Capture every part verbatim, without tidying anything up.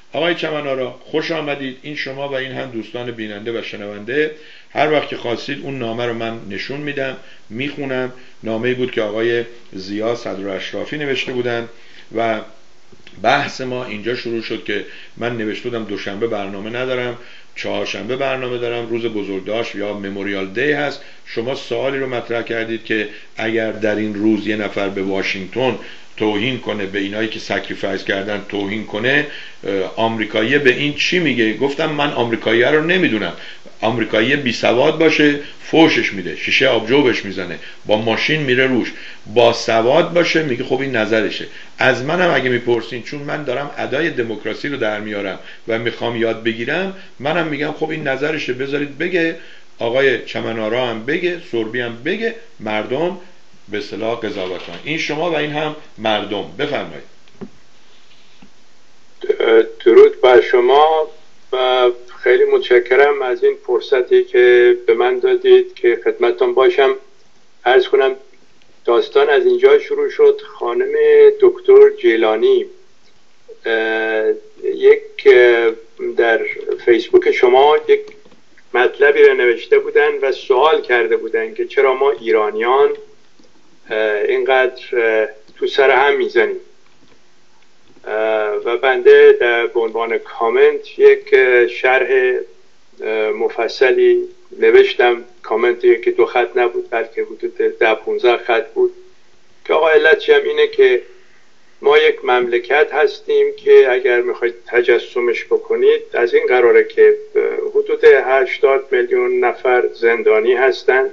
آقای چمن‌آرا خوش آمدید. این شما و این هم دوستان بیننده و شنونده. هر وقت که خواستید اون نامه رو من نشون میدم، میخونم. نامه‌ای بود که آقای ضیا صدرالاشرافی نوشته بودن و بحث ما اینجا شروع شد که من نوشته بودم دوشنبه برنامه ندارم، چهارشنبه برنامه دارم، روز بزرگداشت یا مموریال دی هست. شما سوالی رو مطرح کردید که اگر در این روز یه نفر به واشنگتن توهین کنه، به اینایی که سکریفایس کردن توهین کنه، آمریکایی به این چی میگه؟ گفتم من آمریکایی رو نمیدونم. آمریکایی بی سواد باشه فوشش میده، شیشه آبجو بهش میزنه، با ماشین میره روش. با سواد باشه میگه خب این نظرشه. از منم اگه میپرسین، چون من دارم ادای دموکراسی رو در میارم و میخوام یاد بگیرم، منم میگم خب این نظرشه، بذارید بگه. آقای چمن‌آرا هم بگه، سربی هم بگه، مردم به اصطلاح قضاوت کنن. این شما و این هم مردم. بفرمایید. درود بر شما و خیلی متشکرم از این فرصتی که به من دادید که خدمتتون باشم. عرض کنم داستان از اینجا شروع شد. خانم دکتر جیلانی یک در فیسبوک شما یک مطلبی رو نوشته بودن و سوال کرده بودن که چرا ما ایرانیان اینقدر تو سر هم میزنیم و بنده به عنوان کامنت یک شرح مفصلی نوشتم. کامنتی که دو خط نبود بلکه حدود ده پونزده خط بود که آقا علتش هم اینه که ما یک مملکت هستیم که اگر میخواید تجسمش بکنید از این قراره که حدود هشتاد میلیون نفر زندانی هستن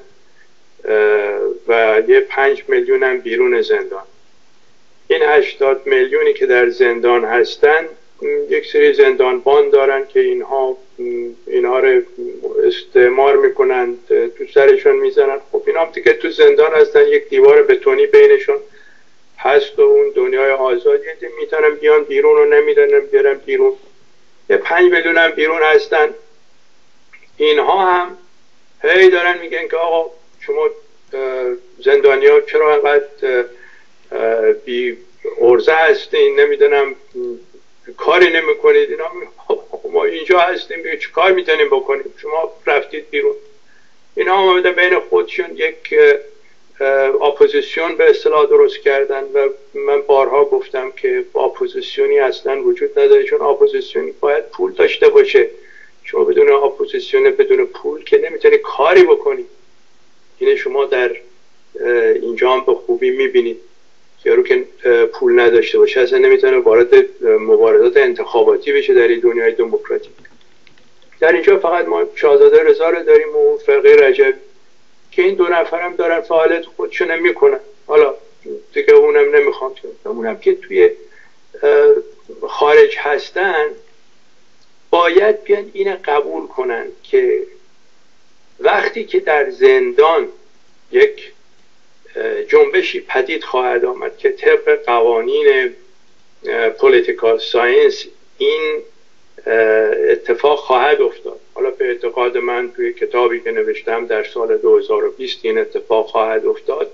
و یه پنج میلیون هم بیرون زندان. این هشتاد میلیونی که در زندان هستن یک سری زندانبان دارن که اینها اینها رو استعمار میکنن، تو سرشون میزنن. خب اینا هم دیگه تو زندان هستن، یک دیوار بتونی بینشون هست و اون دنیای آزادی میتونن بیان بیرون و نمیدونن بیارن بیرون. یه پنج میلیون هم بیرون هستن. اینها هم هی دارن میگن که آقا شما زندانی ها چرا انقدر بی ارزه هستین، نمیدونم کاری نمی کنید. اینا ما اینجا هستیم چه کار میتونیم بکنیم، شما رفتید بیرون. اینا هم آمدن بین خودشون یک اپوزیسیون به اصطلاح درست کردن و من بارها گفتم که اپوزیسیونی اصلا وجود نداره، چون اپوزیسیونی باید پول داشته باشه. شما بدون اپوزیسیون بدون پول که نمیتونی کاری بکنی. اینه شما در اینجا هم به خوبی میبینید یارو که پول نداشته باشه اصلا نمیتونه وارد مبارزات انتخاباتی بشه در این دنیای دموکراتیک. در اینجا فقط ما شاهزاده رضا رو داریم و فرقه رجب که این دو نفرم دارن فعالیت خودشون میکنن. حالا دیگه اونم نمیخوام که اونم که توی خارج هستن باید بیان این قبول کنن که وقتی که در زندان یک جنبشی پدید خواهد آمد که طبق قوانین پولیتیکال ساینس این اتفاق خواهد افتاد. حالا به اعتقاد من توی کتابی که نوشتم در سال دو هزار و بیست این اتفاق خواهد افتاد.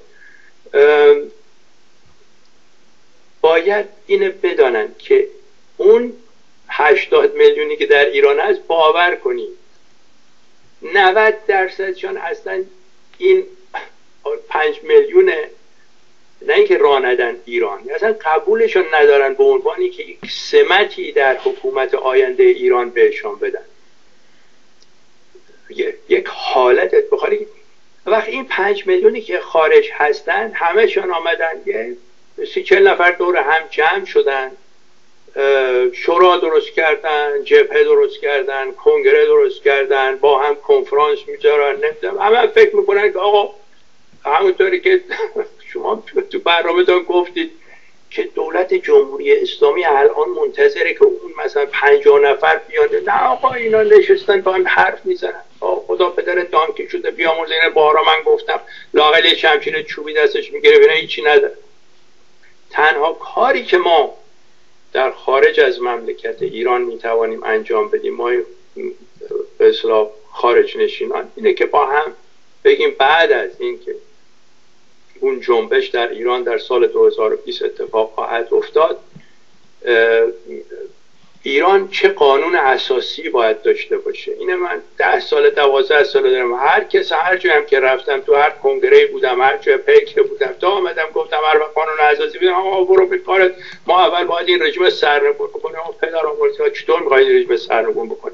باید اینو بدانن که اون هشتاد میلیونی که در ایران هست باور کنید نود درصدشان اصلا این پنج میلیون نه اینکه راه ندن ایران، اصلا قبولشون ندارن به عنوانی که یک سمتی در حکومت آینده ایران بهشون بدن. یک حالت بخاری وقتی این پنج میلیونی که خارج هستن همهشون آمدن یه سی چل نفر دور هم جمع شدن، شورا درست کردن، جبهه درست کردن، کنگره درست کردن، با هم کنفرانس میذارن. نمیدونم همه هم فکر میکنن که آقا همونطوری که شما تو برنامه‌تون گفتید که دولت جمهوری اسلامی الان منتظره که اون مثلا پنجاه نفر بیان. نه آقا اینا نشستن با هم حرف میزنن. خدا پدر دانکی شده بیامرزه. اینه بارا من گفتم لااقل شمشیر چوبی دستش میگیره اینا هیچی نداره. تنها کاری که ما در خارج از مملکت ایران میتوانیم انجام بدیم ما به اصطلاح خارج نشینان اینه که با هم بگیم بعد از اینکه اون جنبش در ایران در سال دو هزار و بیست اتفاق خواهد افتاد ایران چه قانون اساسی باید داشته باشه. اینه من ده سال دوازده سال دارم، هر کس هر جایی هم که رفتم، تو هر کنگره بودم، هر جای پیکر بودم، تا آمدم گفتم هر قانون اساسی بودم، آقا برو به کارت، ما اول باید این رژیم سرنگون بکنیم. آقا پدر آمرزی چطور می‌خواید این رژیم سرنگون بکنیم؟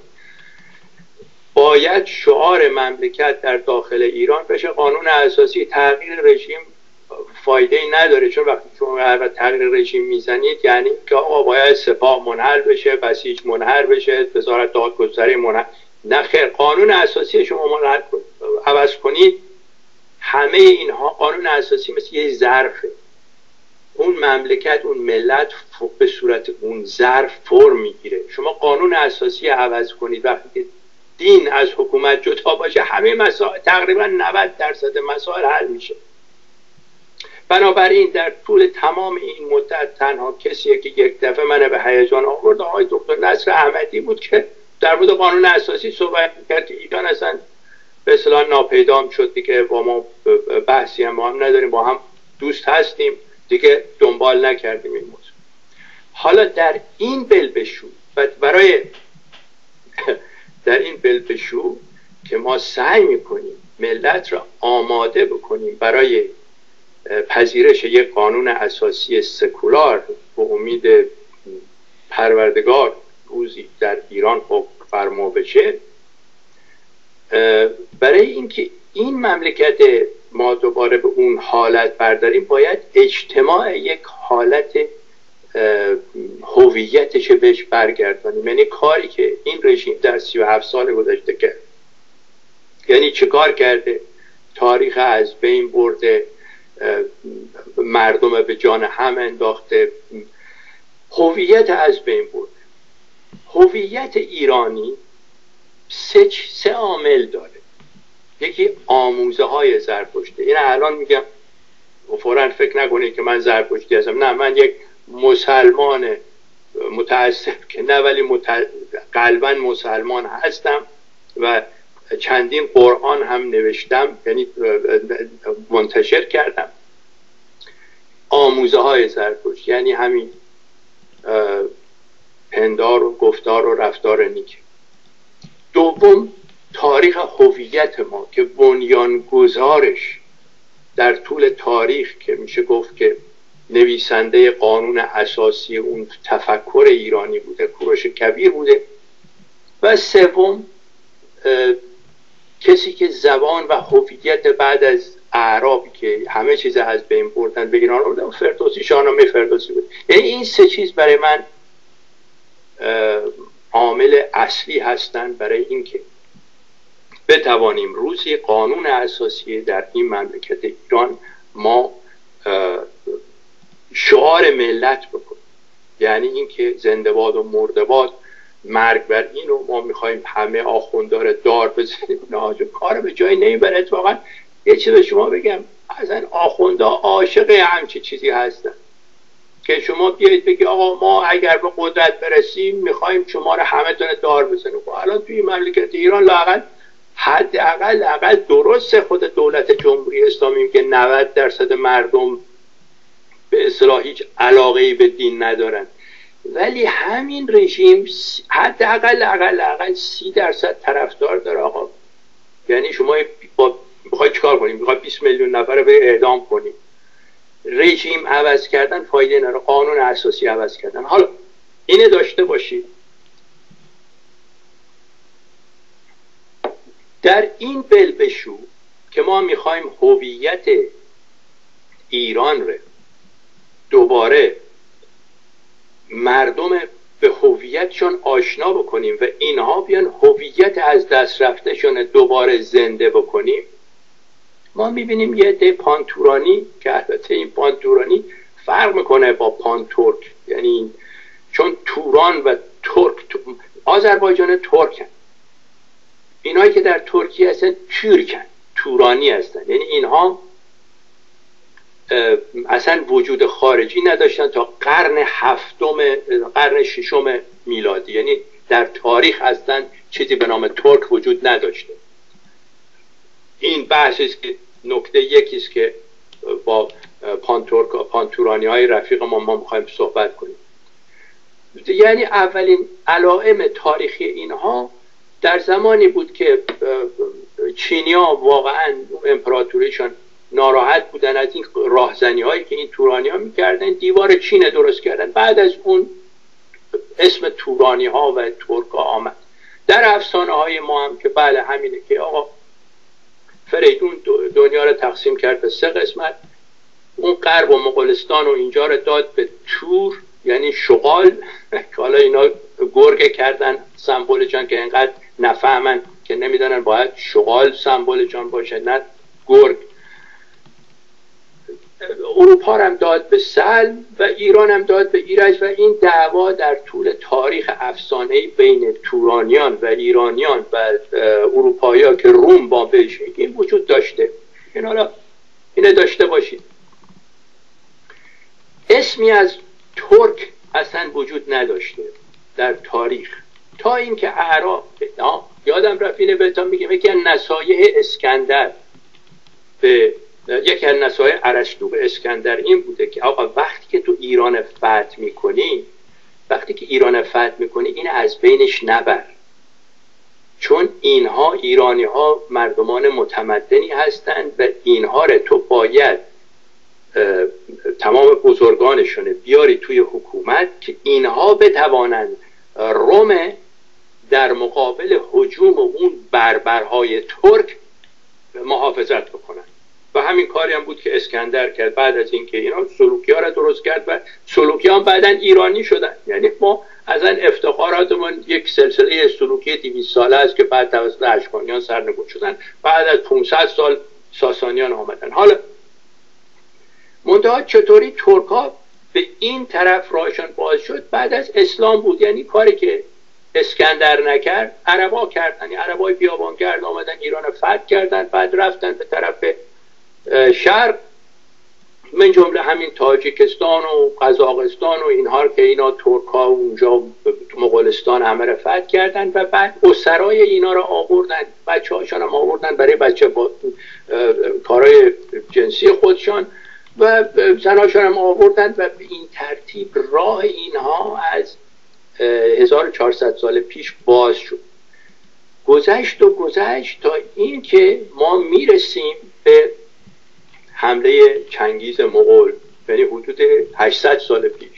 باید شعار مملکت در داخل ایران بشه قانون اساسی. تغییر رژیم فایده ای نداره، چون وقتی شما هر تغییر رژیم میزنید یعنی که آقا باید سپاه منحل بشه، بسیج منحل بشه، وزارت دادگستری منحل. نه خیر، قانون اساسی شما منحل عوض کنید، همه اینها قانون اساسی مثل یه ظرفه، اون مملکت اون ملت به صورت اون ظرف فرم میگیره. شما قانون اساسی عوض کنید وقتی دین از حکومت جدا باشه، همه مسائل تقریبا نود درصد مسائل حل میشه. بنابراین در طول تمام این مدت تنها کسی که یک دفعه من به هیجان آورد آقای دکتر نصر احمدی بود که در مورد قانون اساسی صحبت کرد که ایران اصلا به اصطلاح ناپیدا شد دیگه، با ما بحثی هم با هم نداریم، با هم دوست هستیم دیگه، دنبال نکردیم این موضوع. حالا در این بلبشو و برای در این بلبشو که ما سعی میکنیم ملت را آماده بکنیم برای پذیرش یک قانون اساسی سکولار، به امید پروردگار روزی در ایران حکم فرما بشه، برای اینکه این مملکت ما دوباره به اون حالت برداریم باید اجتماع یک حالت هویتش بهش برگردانیم. یعنی کاری که این رژیم در سی و هفت سال گذشته کرد، یعنی چه کار کرده؟ تاریخ از بین برده، مردم به جان هم انداخته، هویت از بین برده. هویت ایرانی سه سه عامل داره. یکی آموزه های زرتشتی. این الان میگم فوراً فکر نکنید که من زرتشتی هستم، نه، من یک مسلمان متاسف که نه ولی مت... قلباً مسلمان هستم و چندین قرآن هم نوشتم، یعنی منتشر کردم. آموزه های زرتشت یعنی همین پندار و گفتار و رفتار نیک. دوم، تاریخ هویت ما که بنیانگذارش در طول تاریخ که میشه گفت که نویسنده قانون اساسی اون تفکر ایرانی بوده، کوروش کبیر بوده. و سوم، کسی که زبان و هویت بعد از اعرابی که همه چیز از بین بردن به ایران آوردن، فردوسی، شاهنامه فردوسی بود. یعنی این سه چیز برای من عامل اصلی هستند برای اینکه بتوانیم روزی قانون اساسی در این مملکت ایران ما شعار ملت بکنیم. یعنی اینکه زنده باد و مرده باد، مرگ بر این رو ما میخوایم همه آخوندار دار بزنیم. نه، کار به جای نمیبره. اتفاقا یه چیز به شما بگم، اصلا آخوندا عاشق همچی چیزی هستن که شما بیایید بگی آقا ما اگر به قدرت برسیم میخوایم شما رو همه تون دار بزنیم. و الان توی مملکت ایران لااقل حداقل اقل درسته خود دولت جمهوری اسلامی که نود درصد مردم به اصطلاح هیچ علاقه‌ای به دین ندارن، ولی همین رژیم حداقل اقل اقل سی درصد طرفدار داره. آقا یعنی شما با میخوای چیکار کنیم؟ میخوای بیست میلیون نفر رو به اعدام کنیم؟ رژیم عوض کردن فایده نداره، قانون اساسی عوض کردن. حالا اینه داشته باشید، در این بلبشو که ما میخوایم هویت ایران رو دوباره مردم به هویتشون آشنا بکنیم و اینها بیان هویت از دست رفتهشون دوباره زنده بکنیم، ما میبینیم یه عده پانتورانی که البته این پانتورانی فرق میکنه با پانتورک، یعنی چون توران و ترک، آذربایجان ترکن، اینایی که در ترکیه هستن ترکن، تورانی هستن. یعنی اینها اصلا وجود خارجی نداشتن تا قرن هفتم قرن ششم میلادی، یعنی در تاریخ اصلا چیزی به نام ترک وجود نداشته. این بحثی است که نکته یکی است که با پانتورک پانتورانی های رفیق ما ما میخوایم صحبت کنیم. یعنی اولین علائم تاریخی اینها در زمانی بود که چینی‌ها واقعا امپراتوریشان ناراحت بودن از این راهزنی هایی که این تورانی ها میکردن، دیوار چین درست کردن. بعد از اون اسم تورانی ها و ترک ها آمد. در افسانه های ما هم که بله همینه که آقا فریدون دنیا رو تقسیم کرد به سه قسمت، اون غرب و مغولستان و اینجا رو داد به تور یعنی شغال که حالا اینا گرگ کردن سمبل جان که اینقدر نفهمن که نمیدونن باید شغال سمبل جان باشه نه گرگ. اروپا هم داد به سلم و ایران هم داد به ایرج و این دعوا در طول تاریخ افسانه‌ای بین تورانیان و ایرانیان و اروپایی‌ها که روم با بهش این وجود داشته. این حالا اینه داشته باشید. اسمی از ترک اصلا وجود نداشته در تاریخ تا اینکه اعراب، یادم رفت اینه بهتون میگم، یکی از نصایح اسکندر به یکی از نصایح ارسطو به اسکندر این بوده که آقا وقتی که تو ایران فتح میکنی وقتی که ایران فتح میکنی این از بینش نبر، چون اینها ایرانی ها مردمان متمدنی هستند و اینها رو تو باید تمام بزرگانشونه بیاری توی حکومت که اینها بتوانند روم در مقابل هجوم اون بربرهای ترک محافظت بکنن. و همین کاری هم بود که اسکندر کرد بعد از اینکه اینا سلوکی ها را درست کرد و سلوکی ها بعداً ایرانی شدن. یعنی ما از این افتخاراتمون یک سلسله سلوکی دویست ساله است که بعد توسط اشکانیان سرنگون شدن، بعد از پانصد سال ساسانیان آمدن. حالا منتها چطوری ترک ها به این طرف راهشان باز شد بعد از اسلام بود. یعنی کاری که اسکندر نکرد عربا کردن، یعنی عربای بیابانگرد آمدن ایران فتح کردن، بعد رفتن به طرف شرق من جمله همین تاجیکستان و قزاقستان و اینها که اینا ترک ها اونجا مغولستان همه رو فتح کردن و بعد اسرای اینا رو آوردن، بچه هاشان هم آوردن برای بچه با کارهای جنسی خودشان و زناشان هم آوردن و به این ترتیب راه اینها از هزار و چهارصد سال پیش باز شد. گذشت و گذشت تا این که ما میرسیم به حمله چنگیز مغول، یعنی حدود هشتصد سال پیش.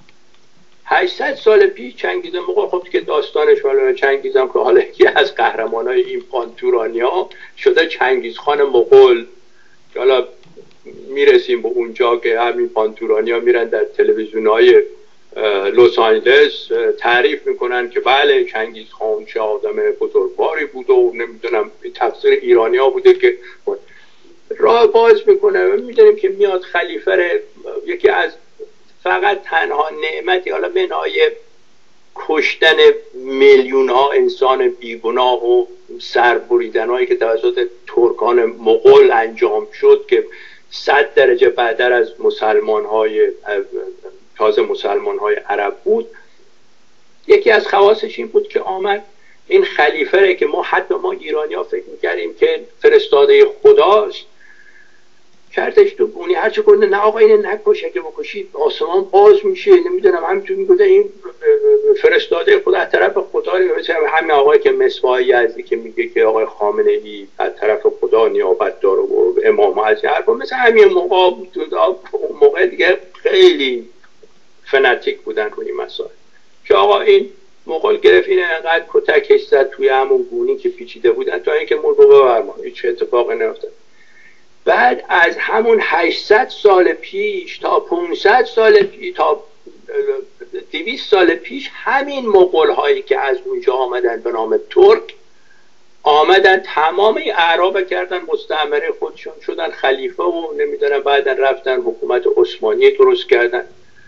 هشتصد سال پیش چنگیز مغول، خب که داستانش ولی چنگیز هم که حالا یکی از قهرمانای این پانتورانیا شده چنگیز خان مغول، که حالا میرسیم به اونجا که همین پانتورانیا میرن در تلویزیون‌های لس آنجلس تعریف میکنن که بله چنگیز خان چه آدم بزرگواری بود و نمیدونم تقصیر ایرانی ها بوده که راه باز میکنه و میدونیم که میاد خلیفه یکی از فقط تنها نعمتی حالا بنای کشتن میلیون ها انسان بیگناه و سربریدن هایی که توسط ترکان مغول انجام شد که صد درجه بعدتر از مسلمان های تازه مسلمان های عرب بود، یکی از خواصش این بود که آمد این خلیفه که ما حتی ما ایرانی ها فکر میکردیم که فرستاده خداست کردش تو بونی هرچه کنده نه آقا اینه نکش، اگه بکشید آسمان باز میشه نمیدونم همینطور میگوده این فرستاده خدا از طرف خدا. مثل همین آقای که مصباح یزدی که میگه که آقای خامنه ای از طرف خدا نیابت داره و امام از حرف مثل همین موقع بود. اون موقع دیگه خیلی فناتیک بودن روی مسائل که آقا این مغول گرفت این انقدر کتکش زد توی همون گونی که پیچیده بودن تا اینکه مول رو ببرما هیچ اتفاقی نیفتاد. بعد از همون هشتصد سال پیش تا پانصد سال پیش تا دویست سال پیش همین مغول هایی که از اونجا آمدن به نام ترک آمدن تمام اعراب کردن مستعمره خودشون شدن خلیفه و نمیدونم بعدن رفتن حکومت عثمانی درست کردن.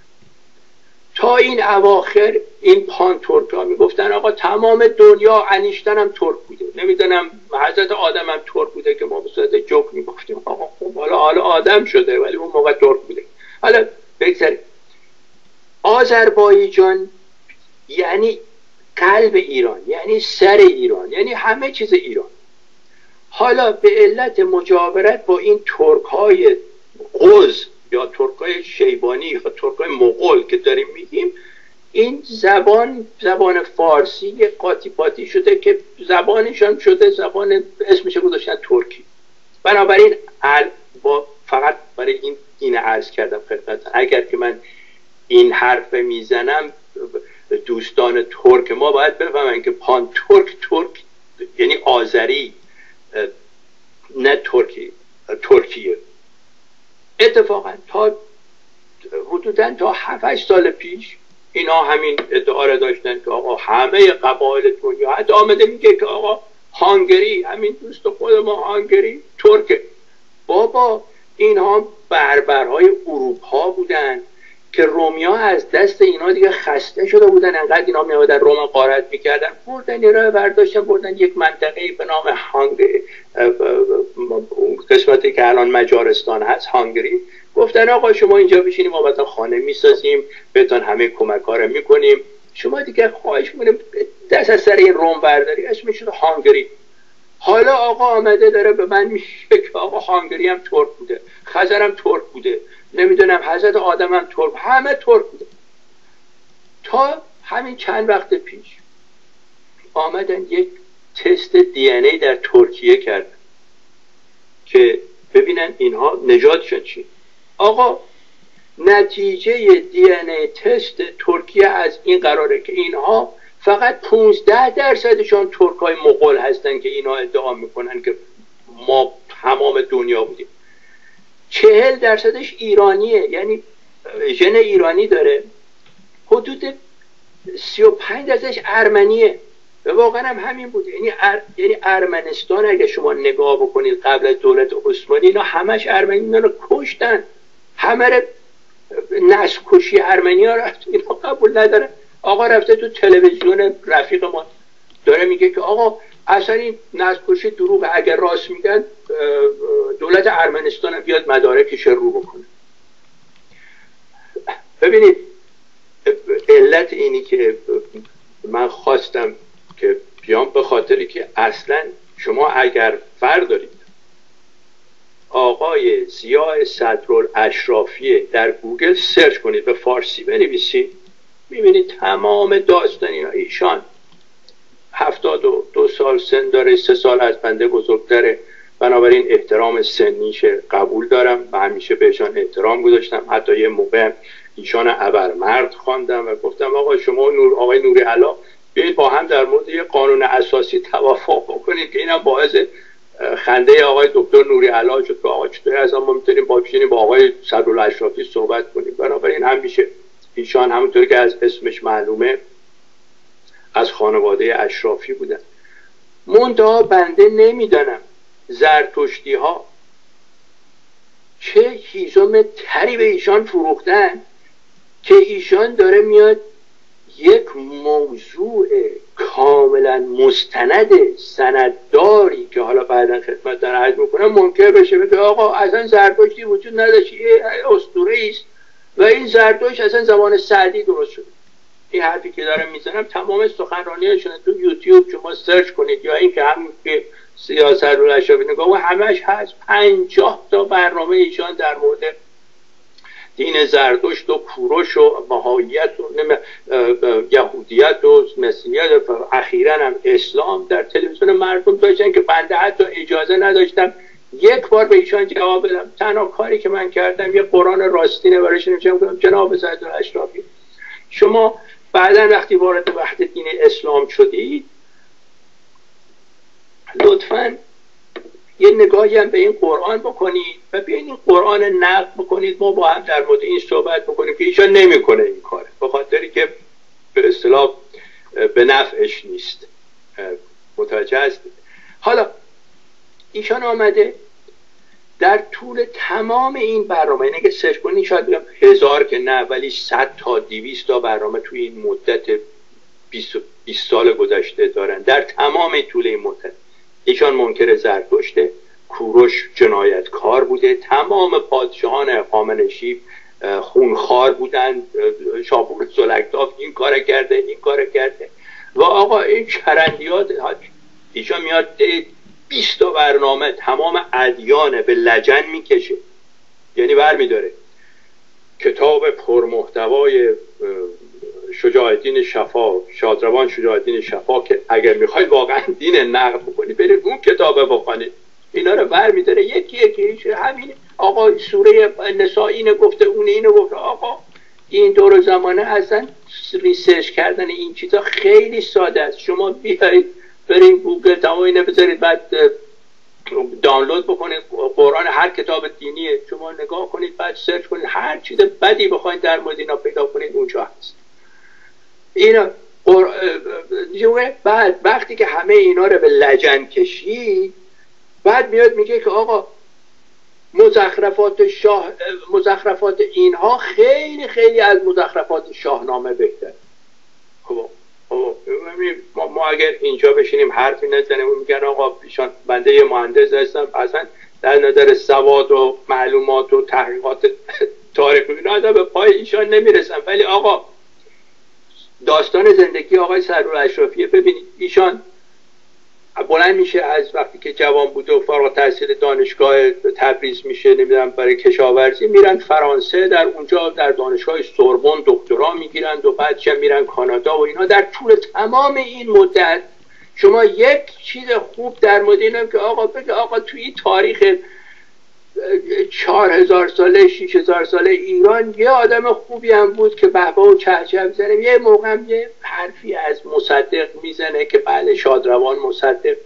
تا این اواخر این پان ترک ها میگفتن آقا تمام دنیا انیشتن هم ترک بوده، نمیدونم حضرت آدم هم ترک بوده که ما به صورت جوک میگفتیم آقا خب حالا حالا آدم شده ولی اون موقع ترک بوده. حالا بگذاریم آذربایجان یعنی قلب ایران، یعنی سر ایران، یعنی همه چیز ایران. حالا به علت مجاورت با این ترک های قز یا ترکای شیبانی یا ترکای مغول که داریم میگیم، این زبان زبان فارسی یه قاطی پاتی شده که زبانشان شده زبان اسمش گذاشتن ترکی. بنابراین با فقط برای این این عرض کردم خدمتتون، اگر که من این حرف میزنم دوستان ترک ما باید بفهمن که پان ترک ترک یعنی آذری نه ترکی ترکیه. اتفاقا تا حدوداً تا هفت سال پیش اینا همین ادعا را داشتن که آقا همه قبایل دنیا، حتی آمده میگه که آقا هانگری، همین دوست خود ما هانگری ترکه. بابا اینها بربرهای اروپا بودن که رومیا از دست اینا دیگه خسته شده بودن، انقدر اینا میادن روم غارت میکردن، بردن یه راه برداشتن بردن یک منطقه به نام هانگری، قسمتی که الان مجارستان هست هانگری، گفتن آقا شما اینجا بشینیم ما بهتون خانه میسازیم، بهتون همه کمک ها رو میکنیم، شما دیگه خواهش میکنیم دست از سر این روم برداری، اسمش شده هانگری. حالا آقا آمده داره به من میگه که آقا هانگری هم ترک بوده، خزر هم ترک بوده، نمیدونم حضرت آدم هم ترک، همه ترک بوده. تا همین چند وقت پیش آمدن یک تست دی ان ای در ترکیه کردن که ببینن اینها نژادشون چی. آقا نتیجه دی ان ای تست ترکیه از این قراره که اینها فقط پونزده درصدشون ترکای مغول هستن که اینا ادعا میکنن که ما تمام دنیا بودیم. چهل درصدش ایرانیه، یعنی ژن ایرانی داره. حدود سی و پنج درصدش ارمنیه و واقعا هم همین بود. یعنی ار... یعنی ارمنستان اگه شما نگاه بکنید قبل از دولت عثمانی اینا همش ارمنی رو کشتن، همه رو نسل کشی ارمنی ها رفت، اینا قبول ندارن. آقا رفته تو تلویزیون رفیق ما داره میگه که آقا اصلا این نسل کشی دروغه، اگر راست میگن دولت ارمنستان بیاد مدارکش رو بکنه. ببینید علت اینی که من خواستم که بیام به خاطری که اصلا شما اگر فرض دارید آقای ضیاء صدرالاشرافی در گوگل سرچ کنید، به فارسی بنویسید، میبینید تمام داستان اینا. ایشان هفتاد و دو سال سن داره، سه سال از بنده بزرگتره، بنابراین احترام سنیش قبول دارم و همیشه بهشان احترام گذاشتم. حتی یه موقع ایشان ابرمرد خواندم و گفتم آقا شما نور آقای نوری علا بیایید با هم در مورد یه قانون اساسی توافق بکنید که اینم باعث خنده آقای دکتر نوری علا شد که آقا چطوری از ما میتونیم با بشینیم با آقای صدرالاشرافی صحبت کنیم. بنابراین همیشه ایشان همونطور که از اسمش معلومه از خانواده اشرافی بودن. منتها بنده نمیدانم زرتشتی ها چه هیزم تری به ایشان فروختن که ایشان داره میاد یک موضوع کاملا مستند سندداری که حالا بعدا خدمت در عرض میکنم منکر بشه، بگه آقا اصلا زرتشتی وجود نداشت، اسطوره است و این زرتشت اصلا زمان سعدی درست شد. این حرفی که دارم میزنم تمام سخنرانی‌هاشون تو یوتیوب شما سرچ کنید، یا این که همین که سیاست رو اشرافی نگاه و همش هست، پنجاه تا برنامه ایشان در مورد دین زرتشت و کوروش و بهاییت و یهودیت و مسیحیت و اخیراً هم اسلام در تلویزیون مردم داشتن که بنده حتی اجازه نداشتم یک بار به ایشان جواب بدم. تنها کاری که من کردم یه قرآن راستینه برایشون نوشتم، جناب صدرالاشرافی شما بعداً وقتی وارد وحدت دین اسلام شدید لطفاً یه نگاهی هم به این قرآن بکنید و بیاین این قرآن نقد بکنید، ما با هم در مورد این صحبت بکنیم که ایشان نمیکنه این کاره، به خاطری که به اصطلاح به نفعش نیست. متوجه هستید؟ حالا ایشان آمده در طول تمام این برنامه، اینه که سرچ کنید شاید بگم هزار که نه ولی صد تا دویست تا برنامه توی این مدت بیست سال گذشته دارن. در تمام طول این مدت ایشان منکر زرتشته، کوروش جنایتکار بوده، تمام پادشاهان هخامنشی خونخوار بودن، شاپور زلکتاف این کار کرده این کار کرده و آقا این چرندیات ایشان میاد بیست تا برنامه تمام ادیان به لجن میکشه، یعنی بر میداره کتاب پرمحتوای شجاع الدین شفا، شادروان شجاع الدین شفا، که اگر میخواید واقعا دین نقد بکنی برید اون کتابه بخونید. اینا رو برمی‌داره یکی یکی. همین آقا سوره نساء اینو گفته، اون اینو گفته. آقا این دور زمانه اصلا ریسرچ کردن این چیزا خیلی ساده است. شما بیایید برید گوگل تمام اینو بذارید، بعد دانلود بکنید قرآن، هر کتاب دینیه شما نگاه کنید، بعد سرچ کنید، هر چیز بدی بخواید در مورد اینا پیدا کنید اونجا هست. اینا قر... بعد وقتی که همه اینا رو به لجن کشید، بعد میاد میگه که آقا مزخرفات شاه مزخرفات اینها خیلی خیلی از مزخرفات شاهنامه بهتر. خب ما, ما اگر اینجا بشینیم حرفی نزنیم و میگن آقا ایشان بنده یه مهندس هستم، اصلا در نظر سواد و معلومات و تحقیقات تاریخی اینا به پای ایشان نمیرسن، ولی آقا داستان زندگی آقای سرور اشرافی ببینید. ایشان بلند میشه از وقتی که جوان بوده و فارغ التحصیل دانشگاه تبریز میشه، نمیدونم برای کشاورزی میرن فرانسه، در اونجا در دانشگاه سوربن دکترا میگیرند و بعد چه میرن کانادا و اینا. در طول تمام این مدت شما یک چیز خوب در مورد اینم که آقا بگه آقا توی تاریخ چهار هزار ساله شش هزار ساله ایران یه آدم خوبی هم بود که بهبه و چهچه میزنه، یه موقع هم یه حرفی از مصدق میزنه که بله شادروان مصدق.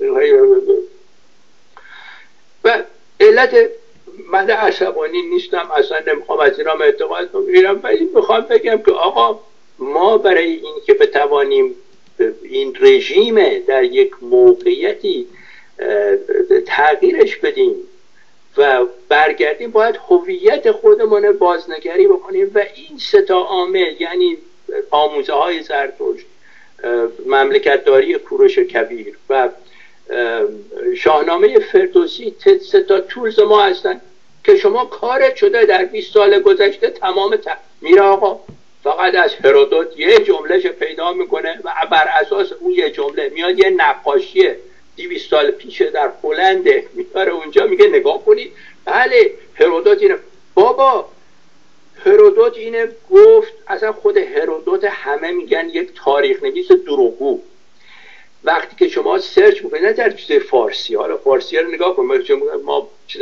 و علت من عصبانی نیستم، اصلا نمیخوام از اینا اعتقاد بگیرم، ولی میخوام بگم که آقا ما برای این که بتوانیم این رژیم در یک موقعیتی تغییرش بدیم و برگردیم، باید هویت خودمون بازنگری بکنیم و این سه تا عامل، یعنی آموزه های زرتشت، مملکتداری کوروش کبیر و شاهنامه فردوسی، سه تا تولز ما هستن که شما کارت شده در بیست سال گذشته تمام ت... میره آقا فقط از هرودوت یه جملهش پیدا میکنه و بر اساس اون یه جمله میاد یه نقاشی دویست سال پیش در هلند میاره اونجا، میگه نگاه کنید بله هرودوت اینه. بابا هرودوت اینه گفت، اصلا خود هرودوت همه میگن یک تاریخ نویس دروغگو. وقتی که شما سرچ میکنید نه در چیز فارسی، حالا فارسی رو نگاه کنید، ما چیز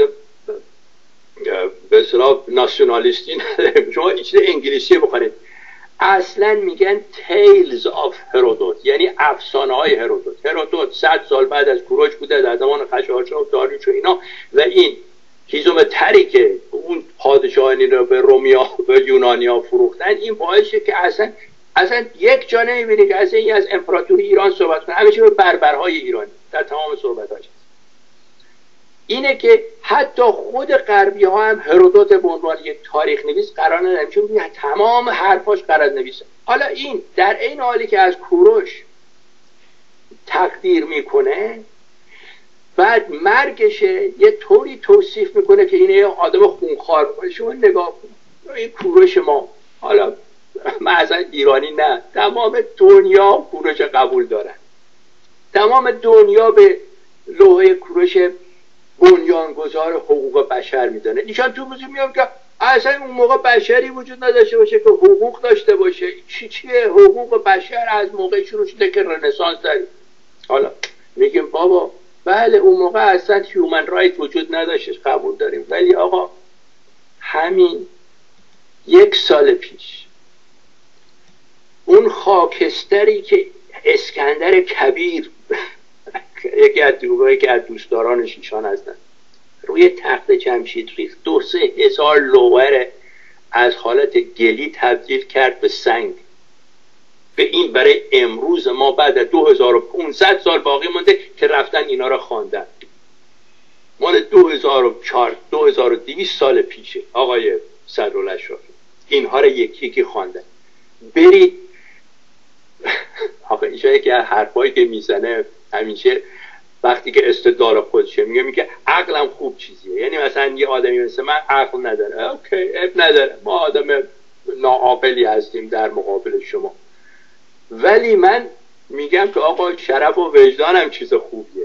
به اصطلاح ناسیونالیستی نداریم، شما چیز انگلیسی بخونید اصلا میگن Tales of هرودوت، یعنی افسانه های هرودوت. هرودوت صد سال بعد از کوروش بوده در زمان خشایارشا و داریوش و اینا، و این هیزم تری که اون پادشاهانی رو به رومیا و یونانیا فروختن، این باعثه که اصلا اصلا یک جا نمیبینی که اصلا این از امپراتوری ایران صحبت کنه، همیشه به بربرهای ایرانی در تمام صحبتاش. اینه که حتی خود غربی ها هم هرودوت به عنوان یک تاریخ نویس قرار ندارن، چون تمام حرفاش قرار نویسه. حالا این در این حالی که از کوروش تقدیر میکنه، بعد مرگشه یه طوری توصیف میکنه که اینه یه آدم خونخوار باشه. شما نگاه کن این کوروش ما، حالا مثلا ایرانی نه، تمام دنیا کوروش قبول دارن، تمام دنیا به لوح کوروش بنیانگذار حقوق بشر میدانه. ایشان تو موضوع میام که اصلا اون موقع بشری وجود نداشته باشه که حقوق داشته باشه. چی چیه حقوق بشر؟ از موقع شروع شده که رنسانس داریم. حالا میگیم بابا بله اون موقع اصلا هیومن رایت وجود نداشته، قبول داریم، ولی آقا همین یک سال پیش اون خاکستری که اسکندر کبیر یکی از یکی از دوستدارانش ایشان هستن روی تخت جمشید ریخت، دو سه هزار لوور از حالت گلی تبدیل کرد به سنگ. به این برای امروز ما بعد از دو هزار و پانصد سال باقی مونده که رفتن اینا رو خواندن. مال دو هزار و چهار دو هزار و دویست سال پیشه آقای سرور اشرافی اینها رو یکی یکی خواندن. برید آقا اینجا یکی از حرفایی که میزنه همیشه وقتی که استدلال خودشه میگه میگه عقلم خوب چیزیه، یعنی مثلا یه آدمی مثل من عقل نداره، اوکی اب نداره، ما آدم ناعاقلی هستیم در مقابل شما، ولی من میگم که آقا شرف و وجدانم چیز خوبیه.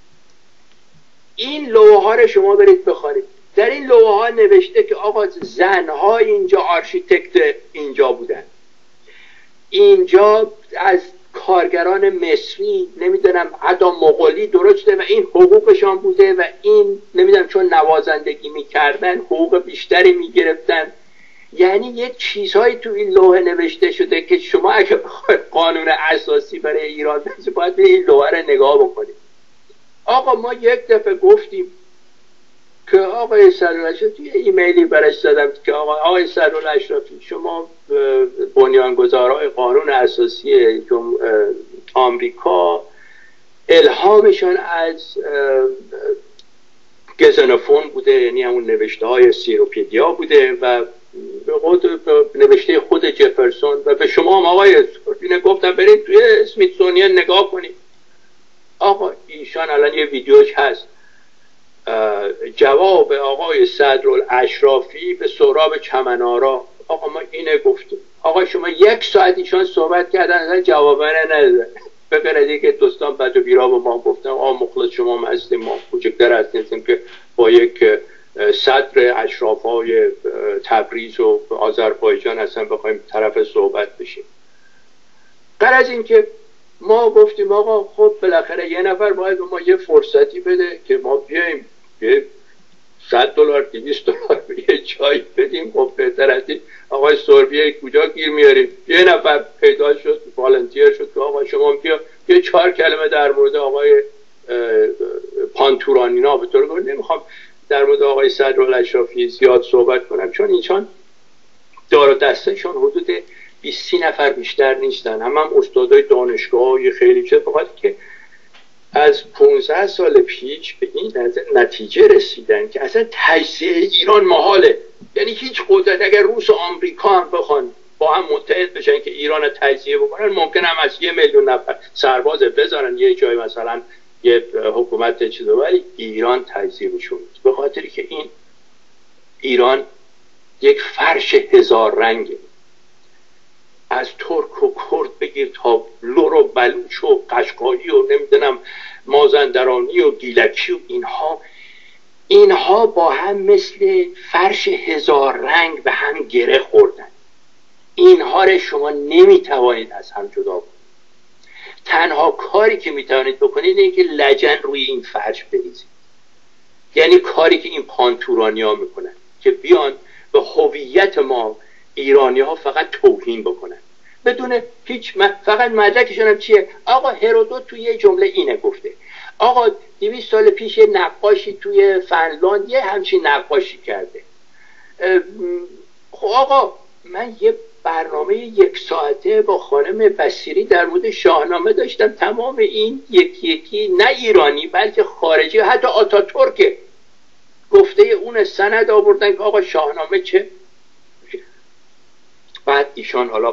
این لوحه ها رو شما برید بخونید، در این لوحه ها نوشته که آقا زنها اینجا آرشیتکت اینجا بودن، اینجا از کارگران مصری نمیدونم حتی مغولی درست شده و این حقوقشان بوده و این نمیدونم چون نوازندگی میکردن حقوق بیشتری میگرفتن. یعنی یک چیزهایی تو این لوحه نوشته شده که شما اگه بخواید قانون اساسی برای ایران بنویسید باید به این لوحه رو نگاه بکنید. آقا ما یک دفعه گفتیم که آقای سروراشرافی توی ایمیلی برش دادم که آقا آقای سروراشرافی شما بنیانگذارای قانون اساسی آمریکا الهامشان از گزنوفون بوده، یعنی همون نوشته های سیروپیدیا بوده و به خود نوشته خود جفرسون و به شما هم آقای سروراشرافی گفتم برید توی اسمیتسونیان نگاه کنید. آقا ایشان الان یه ویدیوش هست جواب آقای صدرالاشرافی به سهراب چمنارا. آقا ما اینه گفتیم. آقا شما یک ساعت ایشان صحبت کردن اصلا جواب نده. بگرده که دوستان بد و بیرا با ما گفتن آقا مخلص شما هم هستیم، ما کوچکتر هستیم که با یک صدر اشرافای تبریز و آذربایجان اصلا بخوایم طرف صحبت بشیم. غرض این که ما گفتیم آقا خب بالاخره یه نفر باید به ما یه فرصتی بده که ما بیایم یه صد دلار دویست دلار به یه جایی بدیم. خب بهتر از این آقای سوربیه کجا گیر میاریم؟ یه نفر پیدا شد والنتیر شد که آقا شما بیا یه چهار کلمه در مورد آقای پانتورانینا به طور کلی نمیخوام در مورد آقای صدرالاشرافی زیاد صحبت کنم چون اینچان دار و دستهشون حدود بیست نفر بیشتر نیستن، هم هم استادای دانشگاه خیلی چه بخاطر که از پانزده سال پیش به این نتیجه رسیدن که اصلا تجزیه ایران محاله. یعنی هیچ قدرت اگر روس و آمریکا هم بخوان با هم متحد بشن که ایران رو تجزیه بکنن ممکن هم از یه میلیون نفر سرباز بذارن یه جای مثلا یه حکومت چیزه، ولی ایران تجزیه بشون به خاطری که این ایران یک فرش هزار رنگه. از ترک و کرد بگیر تا لور و بلوچ و قشقایی و نمیدونم مازندرانی و گیلکی و اینها اینها با هم مثل فرش هزار رنگ به هم گره خوردن. اینها رو شما نمیتوانید از هم جدا کنید. تنها کاری که میتوانید بکنید اینه که لجن روی این فرش بریزید. یعنی کاری که این پانتورانی ها میکنن که بیان به هویت ما ایرانی ها فقط توهین بکنن بدون هیچ فقط مدرکشون هم چیه؟ آقا هرودوت توی یه جمله اینه گفته. آقا دویست سال پیش یه نقاشی توی فنلاند یه همچین نقاشی کرده. خب آقا من یه برنامه یک ساعته با خانم بصیری در مورد شاهنامه داشتم، تمام این یکی یکی نه ایرانی بلکه خارجی حتی آتاتورک گفته اون سند آوردن که آقا شاهنامه چه. بعد ایشان حالا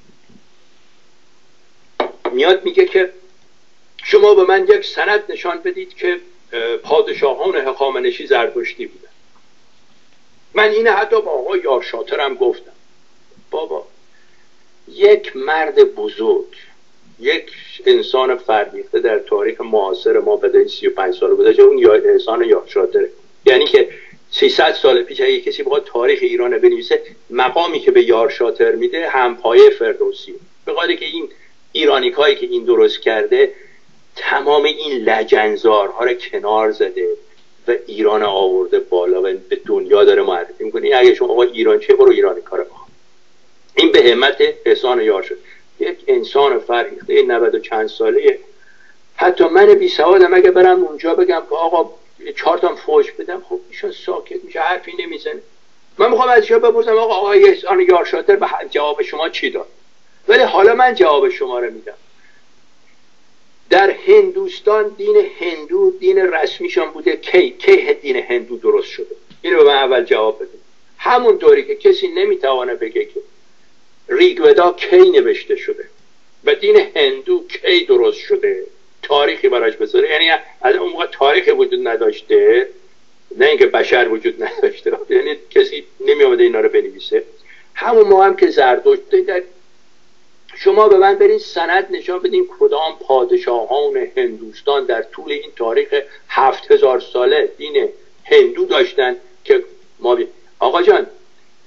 میاد میگه که شما به من یک سند نشان بدید که پادشاهان هخامنشی زرتشتی بودن. من اینه حتی با آقا یارشاترم گفتم بابا یک مرد بزرگ، یک انسان فرهیخته در تاریخ معاصر ما بعد سی و پنج سال گذشته اون یا انسان یارشاتره. یعنی که سیصد سال پیش اگه کسی بخواد تاریخ ایران بنویسه مقامی که به یارشاتر میده همپایه فردوسی، به خاطر که این ایرانیکایی که این درست کرده تمام این لجنزارها رو کنار زده و ایران آورده بالا و به دنیا داره معرفی میکنه. اگه شما آقا ایران چه برو ایرانیکا رو بخوام. این به همت احسان یار شد، یک انسان فرهیخته نود و چند ساله. حتی من بی سوادم اگه برم اونجا بگم که آقا چهار تا فوش بدم خب ایشون ساکت میشه، حرفی نمیزنه. من میخوام از ایشون بپرسم آقا آقای احسان یارشاتر به جواب شما چی داد؟ ولی حالا من جواب شما رو میدم. در هندوستان دین هندو دین رسمیشان بوده. کی کی دین هندو درست شده؟ اینو به من اول جواب بده. همونطوری که کسی نمیتوانه بگه که ریگودا کی نوشته شده و دین هندو کی درست شده تاریخی براش بذاره. یعنی از اون موقع تاریخ وجود نداشته، نه اینکه بشر وجود نداشته، یعنی کسی نمیامده اینا رو بنویسه. همون موقع هم که زرتشت در شما به من برید سند نشان بدین کدام پادشاهان هندوستان در طول این تاریخ هفت هزار ساله دین هندو داشتن که ما بی... آقا جان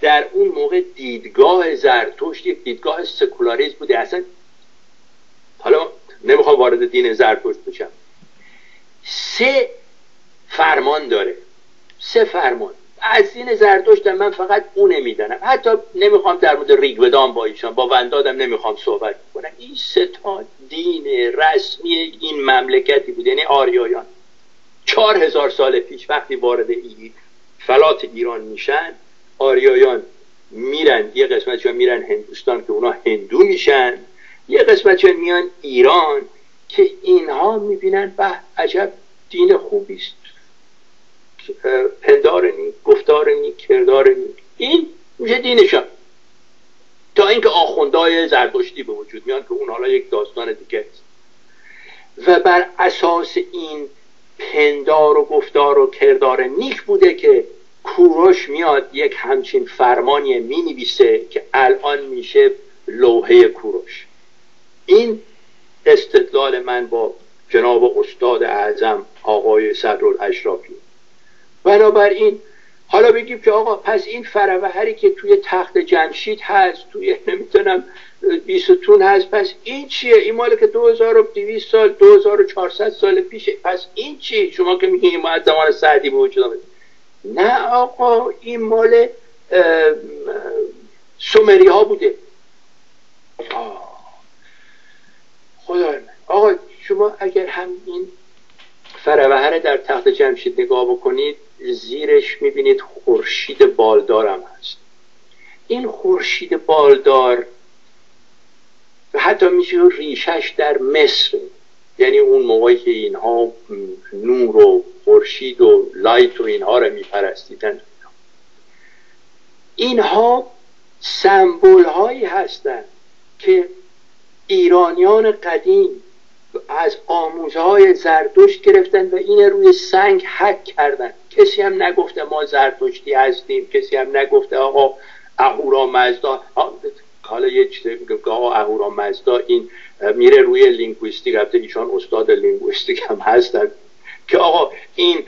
در اون موقع دیدگاه زرتشت یک دیدگاه سکولاریسم بوده. اصلا حالا نمیخوام وارد دین زرتشت بشم. سه فرمان داره، سه فرمان از دین زرتشت. من فقط اونه میدانم، حتی نمیخوام در مورد ریگودان با ایشان با وندادم نمیخوام صحبت کنم. این سه تا دین رسمی این مملکتی بود، یعنی آریایان. چهار هزار سال پیش وقتی وارد ای فلات ایران میشن، آریایان میرن، یه قسمتشون میرن هندوستان که اونا هندو میشن، یه قسمتشون میان ایران که اینها میبینن به عجب دین خوبی است، پندار نیک، گفتار نیک، کردار نیک، این میشه دینشان. تا اینکه آخوندهای زرتشتی به وجود میان که اون حالا یک داستان دیگه است. و بر اساس این پندار و گفتار و کردار نیک بوده که کوروش میاد یک همچین فرمانی می نویسه که الان میشه لوحه کوروش. این استدلال من با جناب استاد اعظم آقای صدرالاشرافی. بنابراین حالا بگیم که آقا پس این فروهری که توی تخت جمشید هست، توی نمیتونم بیستون هست، پس این چیه؟ این مال که دو هزار و دویست سال دو هزار و چهارصد سال پیشه، پس این چی؟ شما که میگین این باید زمان سعدی به وجود آمده. نه آقا، این مال سومری ها بوده. خدا آقا شما اگر هم این فروهر در تخت جمشید نگاه بکنید، زیرش میبینید خورشید بالدار هم هست. این خورشید بالدار حتی میشه ریشش در مصر، یعنی اون موقعی که اینها نور و خورشید و لایت و اینها رو میپرستیدن، اینها سمبول هایی هستند که ایرانیان قدیم از آموزهای زرتشت گرفتن و این روی سنگ حک کردن. کسی هم نگفته ما زرتشتی هستیم، کسی هم نگفته آقا اهورامزدا. حالا یه چیزی میگه که آقا اهورامزدا این میره روی لینگویستیک، البته ایشان استاد لینگویستیک هم هستن، که آقا این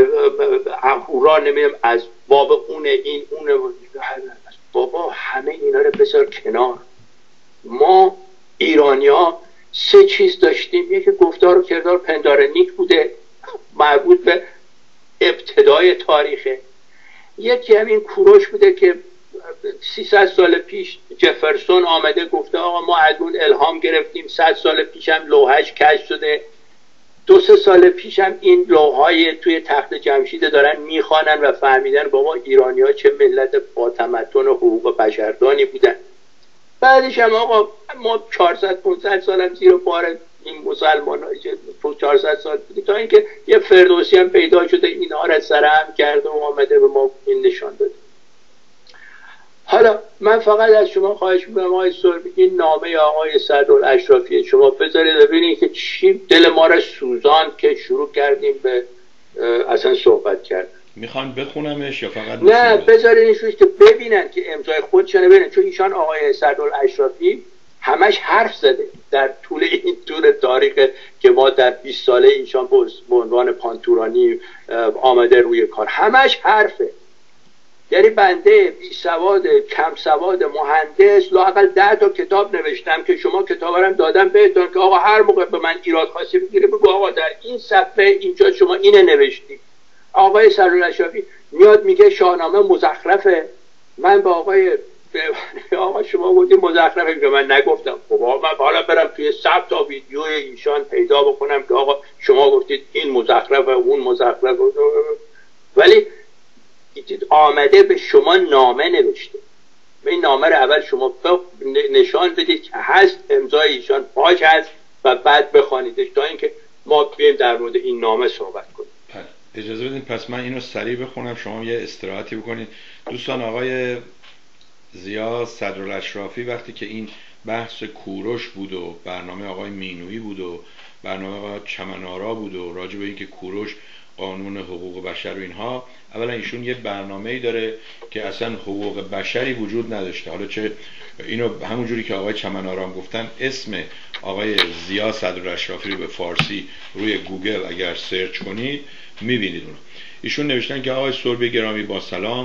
اهورا نمیم از باب اونه، این اونه. بابا همه اینا رو بذار کنار. ما ایرانیا سه چیز داشتیم، یکی گفتار و کردار پندار نیک بوده، مربوط به ابتدای تاریخه. یکی همین کوروش بوده که سیصد سال پیش جفرسون آمده گفته آقا ما از اون الهام گرفتیم. صد سال پیش هم لوحش کشف شده. دو سه سال پیش هم این لوحای توی تخت جمشید دارن میخوانن و فهمیدن بابا ایرانی ها چه ملت با تمدن و حقوق بشردانی بودن. بعدش هم آقا ما چهارصد پانصد سال هم زیر بار این مسلمان های چهارصد سال بودیم، تا اینکه یه فردوسی هم پیدا شده اینها را سرهم کرده و آمده به ما این نشان داده. حالا من فقط از شما خواهش میکنم آقای سربی این نامه آقای صدرالاشرافی شما بذارید ببینید که چی دل ما را سوزان که شروع کردیم به اصلا صحبت کردن. میخوان بخونمش یا فقط نه بذارینش روش که ببینن که امضای خودشونه ببینن، چون ایشان آقای صدرالاشرافی همش حرف زده در طول این طول تاریخ که ما در بیست ساله ایشان به عنوان پانتورانی آمده روی کار، همش حرفه. یعنی بنده بی سواد، کم سواد، مهندس لااقل ده تا کتاب نوشتم که شما کتابارم دادم بهتون که آقا هر موقع به من ایراد خواستی بگیره بگو آقا در این صفحه اینجا شما اینه نوشتی. آقای صدرالاشرافی میاد میگه شاهنامه مزخرفه. من به آقای آقا شما گفتید مزخرفه که من نگفتم. خب آقا من حالا برم توی صد تا ویدیو ایشان پیدا بکنم که آقا شما گفتید این مزخرفه اون مزخرفه، ولی آمده به شما نامه نوشته. این نامه رو اول شما نشان بدید که هست، امضای ایشان پاک هست و بعد بخوانیدش تا اینکه ما بیایم در مورد این نامه صحبت کنیم. اجازه بدین پس من اینو سریع بخونم شما یه استراحتی بکنید. دوستان، آقای ضیا صدرالاشرافی وقتی که این بحث کوروش بود و برنامه آقای مینویی بود و برنامه آقای چمنارا بود و راجع به اینکه کوروش قانون حقوق بشر و اینها، اولا ایشون یه برنامه‌ای داره که اصلا حقوق بشری وجود نداشته. حالا چه اینو همونجوری که آقای چمنارا هم گفتن، اسم آقای ضیا صدرالاشرافی رو به فارسی روی گوگل اگر سرچ کنید میبینید اونو. ایشون نوشتن که آقای سربی گرامی با سلام،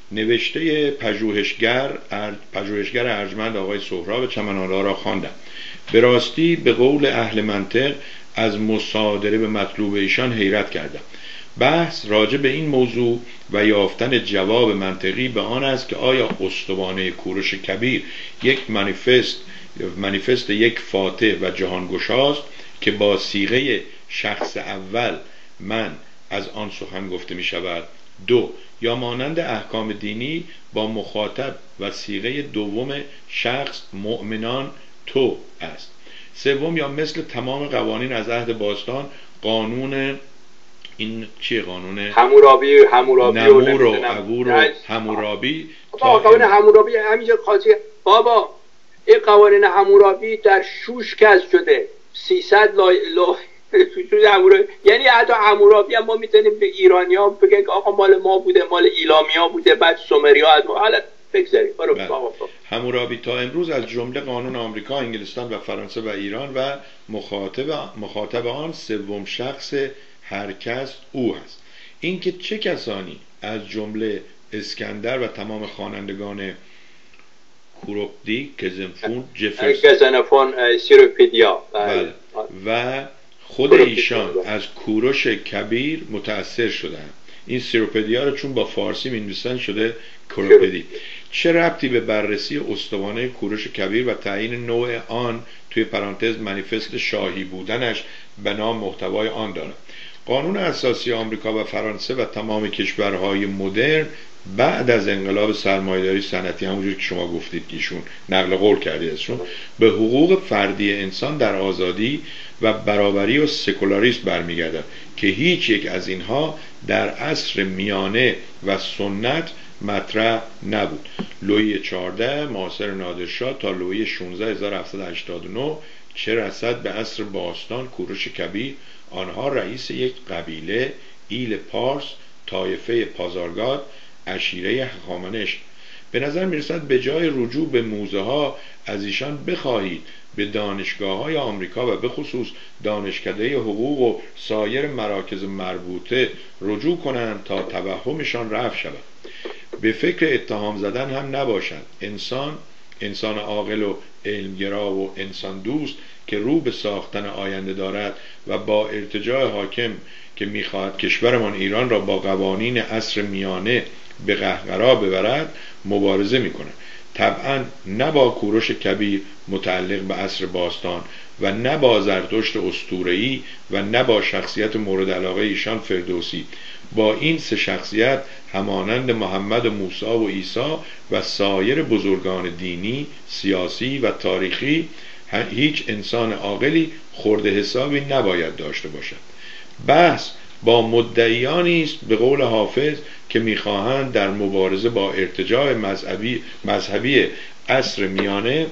نوشته پژوهشگر پژوهشگر ارجمند آقای سهراب چمن‌آلا را خواندم. به راستی به قول اهل منطق از مصادره به مطلوب ایشان حیرت کردم. بحث راجع به این موضوع و یافتن جواب منطقی به آن است که آیا استوانه کوروش کبیر یک منیفست منیفست یک فاتح و جهانگشاست که با صیغه شخص اول من از آن سخن گفته می شود، دو یا مانند احکام دینی با مخاطب و صیغه دوم شخص مؤمنان تو است، سوم یا مثل تمام قوانین از عهد باستان قانون این چیه قانون حمورابی حمورابی نمور و عبور و حمورابی بابا قانون حمورابی همینجا خاصی بابا این قوانین حمورابی در شوش کس شده سیصد لا لا یعنی حتی حمورابی هم ما میتونیم به ایرانی ها بگیم آقا مال ما بوده، مال ایلامی ها بوده، بعد سومری ها از ما حالا بگذاریم. حمورابی تا امروز از جمله قانون آمریکا، انگلستان و فرانسه و ایران و مخاطب مخاطب آن سوم شخص هر کس او است. اینکه چه کسانی از جمله اسکندر و تمام خوانندگان کوروپدی، کزنفون، جفرسون، سیروپیدیا و خود ایشان از کوروش کبیر متأثر شدند. این سیروپدیا رو چون با فارسی می‌نویسن شده کوروپدی. چه ربطی به بررسی استوانه کوروش کبیر و تعیین نوع آن توی پرانتز منیفست شاهی بودنش به نام محتوای آن دارد؟ قانون اساسی آمریکا و فرانسه و تمام کشورهای مدرن بعد از انقلاب سرمایه‌داری صنعتی، همونجوری که شما گفتید که ایشون نقل قول کردید ازشون، به حقوق فردی انسان در آزادی و برابری و سکولاریسم برمیگردد که هیچ یک از اینها در عصر میانه و سنت مطرح نبود. لویی چهاردهم معاصر نادرشاه تا لویی شانزده هزار و هفتصد و هشتاد و نه چه رسد به عصر باستان کوروش کبیر، آنها رئیس یک قبیله ایل پارس، طایفه پازارگاد، عشیره هخامنش. به نظر میرسد به جای رجوع به موزه ها از ایشان بخواهید به دانشگاه های آمریکا و به خصوص دانشکده حقوق و سایر مراکز مربوطه رجوع کنند تا توهمشان رفع شود. به فکر اتهام زدن هم نباشند. انسان انسان عاقل و علمگرا و انسان دوست که رو به ساختن آینده دارد و با ارتجاع حاکم که میخواهد کشورمان ایران را با قوانین عصر میانه به قهقرا ببرد مبارزه میکند. طبعا نه با کوروش کبیر متعلق به عصر باستان و نه با زرتشت اسطوره‌ای و نه با شخصیت مورد علاقه ایشان فردوسی. با این سه شخصیت همانند محمد و موسی و عیسی و سایر بزرگان دینی، سیاسی و تاریخی هیچ انسان عاقلی خورده حسابی نباید داشته باشد. بحث با مدعیانی است به قول حافظ که میخواهند در مبارزه با ارتجاع مذهبی مذهبی عصر میانه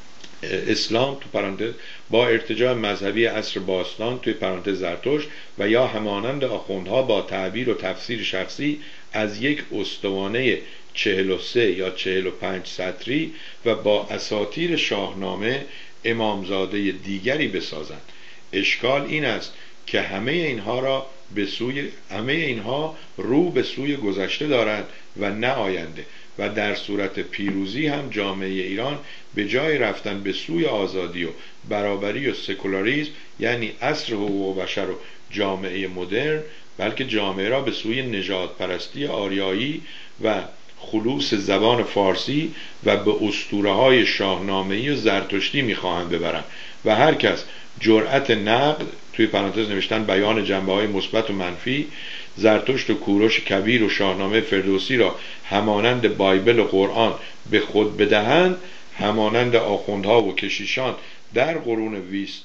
اسلام تو پرانتز با ارتجاع مذهبی عصر باستان توی پرانتز زرتشت و یا همانند آخوندها با تعبیر و تفسیر شخصی از یک استوانه چهل و سه یا چهل و پنج سطری و با اساطیر شاهنامه امامزاده دیگری بسازند. اشکال این است که همه اینها را به سوی همه اینها رو به سوی گذشته دارند و نه آینده و در صورت پیروزی هم جامعه ایران به جای رفتن به سوی آزادی و برابری و سکولاریسم یعنی عصر حقوق بشر و جامعه مدرن، بلکه جامعه را به سوی نژاد پرستی آریایی و خلوص زبان فارسی و به اسطوره‌های شاهنامه‌ای و زرتشتی می‌خواهند ببرند و هر کس جرأت نقد توی پرانتز نوشتن بیان جنبه‌های مثبت و منفی زرتشت و کوروش کبیر و شاهنامه فردوسی را همانند بایبل و قرآن به خود بدهند، همانند آخوندها و کشیشان در قرون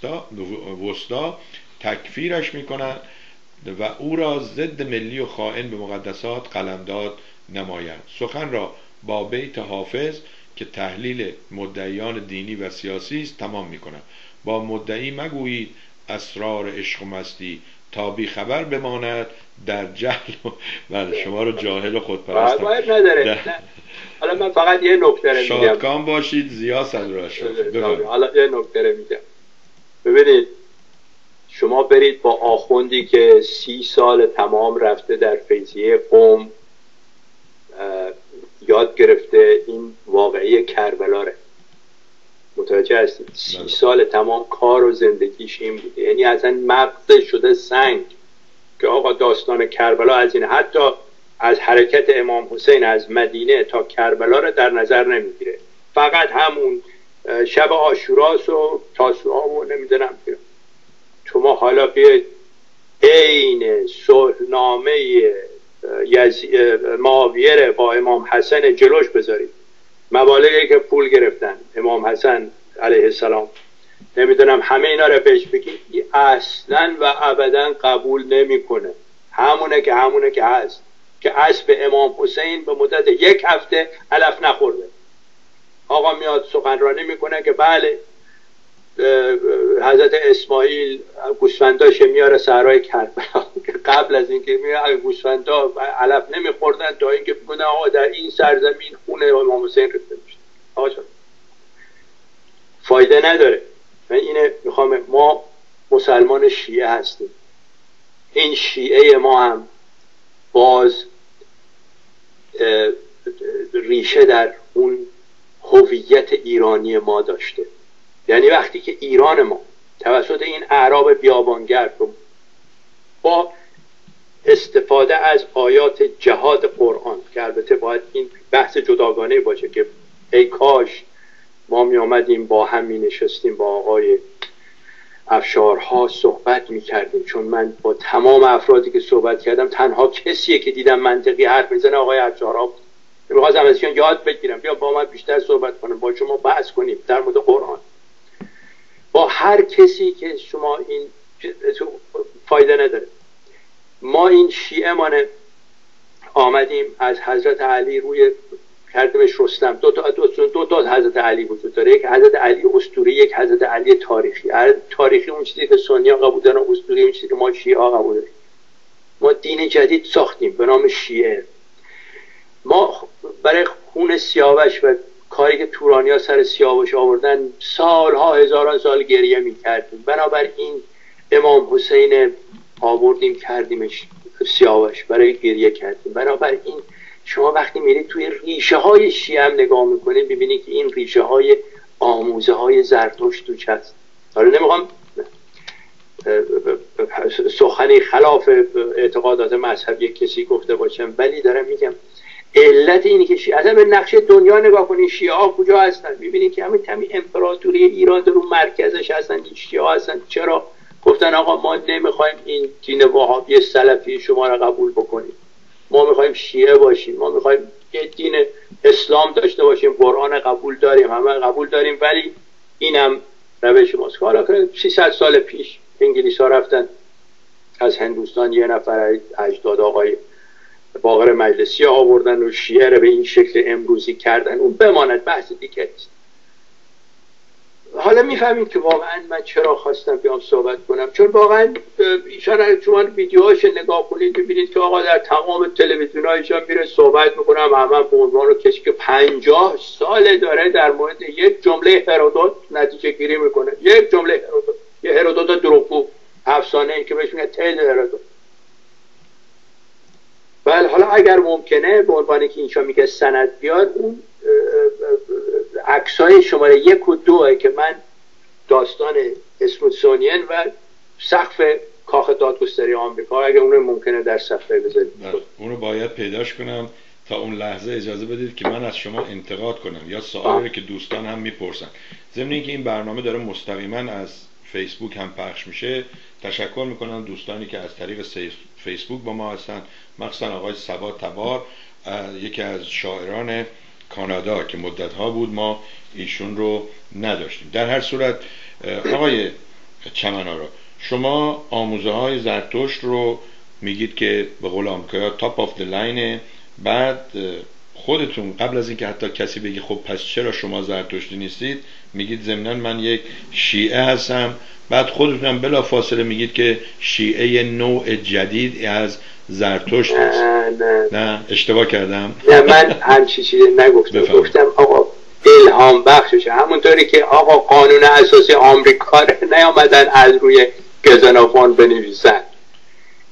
وسطا تکفیرش میکنند و او را ضد ملی و خائن به مقدسات قلمداد نمایند. سخن را با بیت حافظ که تحلیل مدعیان دینی و سیاسی است تمام میکنم. با مدعی مگویید اسرار عشق و مستی تا بی خبر بماند در جهل. بله شما رو جاهل و خودپرست نداره. حالا من فقط یه نکته میگم. شادکام باشید زیا صدرالشرافی. حالا یه نکته میگم. ببینید شما برید با آخوندی که سی سال تمام رفته در فیضیه قم یاد گرفته این واقعی کربلاره. متوجه هستید؟ سی سال تمام کار و زندگیش این بوده، یعنی اصلا مغزش شده سنگ که آقا داستان کربلا از این، حتی از حرکت امام حسین از مدینه تا کربلا رو در نظر نمیگیره، فقط همون شب عاشوراست و تاسوعا و نمیدونم. شما حالا بیاید عین صلحنامه معاویه با امام حسن جلوش بذارید، مبالغی که پول گرفتن امام حسن علیه السلام، نمیدونم همه اینا رو بهش بگید، اصلا و ابدا قبول نمیکنه. همونه که همونه که هست، که اسب امام حسین به مدت یک هفته علف نخورده. آقا میاد سخنرانی میکنه که بله حضرت اسماعیل گوسفنداش میاره صحرای کربلا، که قبل از اینکه میاره گوسفندا علف نمیخوردن تا اینکه بگن آقا در این سرزمین خون امام حسین ریخته میشه. آقا فایده نداره. من اینه میخوام، ما مسلمان شیعه هستیم، این شیعه ما هم باز ریشه در اون هویت ایرانی ما داشته. یعنی وقتی که ایران ما توسط این اعراب بیابانگرد رو با استفاده از آیات جهاد قرآن، که البته باید این بحث جداگانه باشه که ای کاش ما می آمدیم با هم می نشستیم با آقای افشارها صحبت می کردیم، چون من با تمام افرادی که صحبت کردم تنها کسیه که دیدم منطقی حرف میزنه آقای افشارها بود. میخواستم ازشون یاد بگیرم، بیا با من بیشتر صحبت کنم، با شما بحث کنیم در مورد قرآن. با هر کسی که شما این فایده نداره. ما این شیعه مانه آمدیم از حضرت علی روی کردیمش رستم. دو تا دو, دو تا حضرت علی وجود داره، یک حضرت علی اسطوری، یک حضرت علی تاریخی. تاریخی اون چیزی که سنی ها قبول دارن، اسطوری اون چیزی که ما شیعه ها قبول داریم. ما دین جدید ساختیم به نام شیعه. ما برای خون سیاوش و کاری که تورانی ها سر سیاوش آوردن سالها هزاران سال گریه میکردیم. بنابراین امام حسین آوردیم کردیمش سیاوش، برای گریه کردیم. بنابراین شما وقتی میرید توی ریشه های شیعه هم نگاه میکنید ببینید که این ریشه های آموزه های زرتشت توش هست. حالا نمیخوام سخنی خلاف اعتقادات مذهبی کسی گفته باشم، ولی دارم میگم علت اینی که شیعه اصلا به نقشه دنیا نگاه کنید، شیعه ها کجا هستن؟ میبینید که همین همین امپراتوری ایران در اون مرکزش هستن، این شیعه ها هستن. چرا گفتن آقا ما نمیخوایم این دین وهابی سلفی شما را قبول بکنیم، ما میخوایم شیعه باشیم، ما میخوایم یه دین اسلام داشته باشیم، قرآن قبول داریم، همه قبول داریم، ولی اینم روش ماست. حالا که سیصد سال پیش انگلیس ها رفتن از هندوستان یه نفر اجداد آقای باقر مجلسی آوردن و شیعه رو به این شکل امروزی کردن، اون بماند، بحث دیگه است. حالا میفهمید که واقعا من چرا خواستم بیام صحبت کنم، چون واقعا ایشان شما ویدیوهاش نگاه کنید ببینید که آقا در تمام تلویزیون‌هایشان میره صحبت میکنه، همه به عنوان کسی که پنجاه سال داره در مورد یک جمله هرودوت نتیجه گیری میکنه. یک جمله هرودوت، یه هرودوت دروغگو، افسانه ای که بهش میگن تل هرودوت. ولی حالا اگر ممکنه به عنوانی که اینجا میگه سند بیار، اون عکسای شماره یک و دوه که من داستان اسموتسونین و سقف کاخ دادگستری آمریکا، اگر اون ممکنه در صفحه بذارید، اون رو باید پیداش کنم. تا اون لحظه اجازه بدید که من از شما انتقاد کنم یا سوالی که دوستان هم میپرسن. ضمن اینکه این برنامه داره مستقیما از فیسبوک هم پخش میشه، تشکر میکنم دوستانی که از طریق فیسبوک با ما هستن، مخصوصا آقای صبا تبار، یکی از شاعران کانادا که مدتها بود ما ایشون رو نداشتیم. در هر صورت آقای چمنارا، شما آموزه های زرتشت رو میگید که به قول آمریکایی‌ها تاپ آف دی لاینه، بعد خودتون قبل از اینکه حتی کسی بگی خب پس چرا شما زرتشتی نیستید، میگید ضمناً من یک شیعه هستم، بعد خودتون بلا فاصله میگید که شیعه نوع جدید از زرتشت هست. نه نه نه اشتباه کردم؟ نه من همچی چیزی نگفتم. بفهم. گفتم آقا الهام بخششه، همونطوری که آقا قانون اساسی آمریکا رو نیامدن از روی گزنافان بنویسن،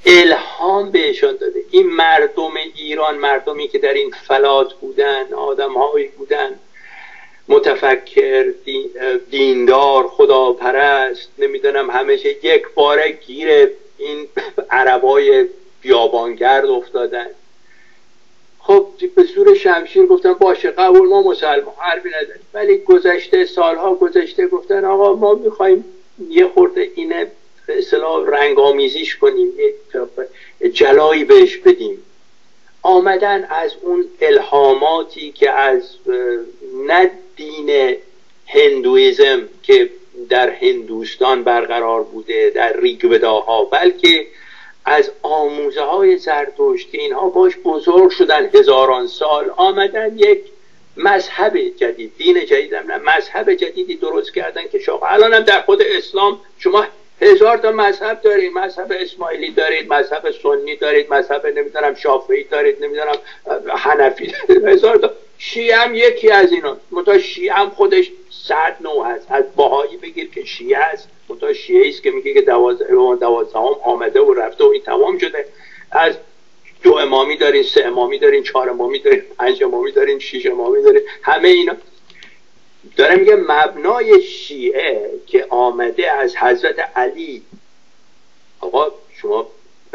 الهام بهشان داده. این مردم ایران، مردمی که در این فلات بودن، آدم‌هایی بودن متفکر، دیندار، خداپرست، نمیدونم همیشه یک باره گیر این عربای بیابانگرد افتادن. خب به زور شمشیر گفتن باشه قبول، ما مسلمان حرفی نداریم. ولی گذشته سالها گذشته گفتن آقا ما میخوایم یه خورده اینه به اصطلاح رنگ آمیزیش کنیم، یه جلایی بهش بدیم. آمدن از اون الهاماتی که از نه دین هندویزم که در هندوستان برقرار بوده در ریگوداها، بلکه از آموزه های زرتشت که اینها باش بزرگ شدن هزاران سال، آمدن یک مذهب جدید، دین جدید هم نه، مذهب جدیدی درست کردن که شما الان هم در خود اسلام شما هزار تا مذهب دارید، مذهب اسماعیلی دارید، مذهب سنی دارید، مذهب نمیدونم شافعی دارید، نمیدونم حنفی دارید، هزار تا. شیعه هم یکی از اینا، منتها شیعه هم خودش صد نوع هست. از بهایی بگیر که شیعه است، منتها شیعه است که میگه که دوازدهم دوازدهم آمده و رفته و این تمام شده. از دو امامی دارین، سه امامی دارین، چهار امامی دارین، پنج امامی دارین، شش امامی دارین، همه اینا. داره میگه مبنای شیعه که آمده از حضرت علی. آقا شما